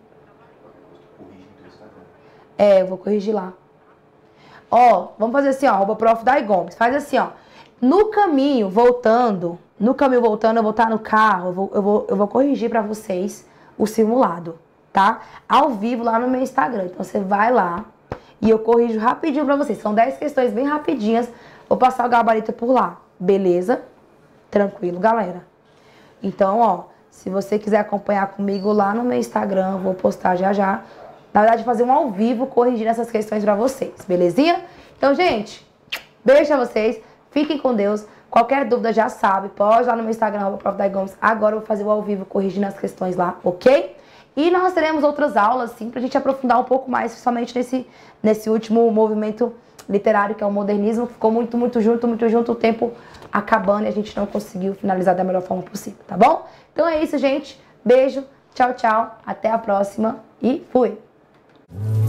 Eu vou corrigir lá. Ó, vamos fazer assim, ó. @prof. Dai Gomes. Faz assim, ó. No caminho voltando, eu vou estar no carro, eu vou corrigir para vocês o simulado, tá? Ao vivo lá no meu Instagram. Então você vai lá e eu corrijo rapidinho para vocês. São 10 questões bem rapidinhas. Vou passar o gabarito por lá, beleza? Tranquilo, galera. Então, ó, se você quiser acompanhar comigo lá no meu Instagram, eu vou postar já já. Na verdade, fazer um ao vivo corrigindo essas questões para vocês, belezinha? Então, gente, beijo pra vocês. Fiquem com Deus. Qualquer dúvida já sabe, pode ir lá no meu Instagram, Prof. Dai Gomes. Agora eu vou fazer o ao vivo corrigindo as questões lá, ok? E nós teremos outras aulas, sim, pra gente aprofundar um pouco mais, principalmente nesse último movimento literário, que é o modernismo, que ficou muito junto, o tempo acabando e a gente não conseguiu finalizar da melhor forma possível, tá bom? Então é isso, gente. Beijo, tchau, tchau. Até a próxima e fui!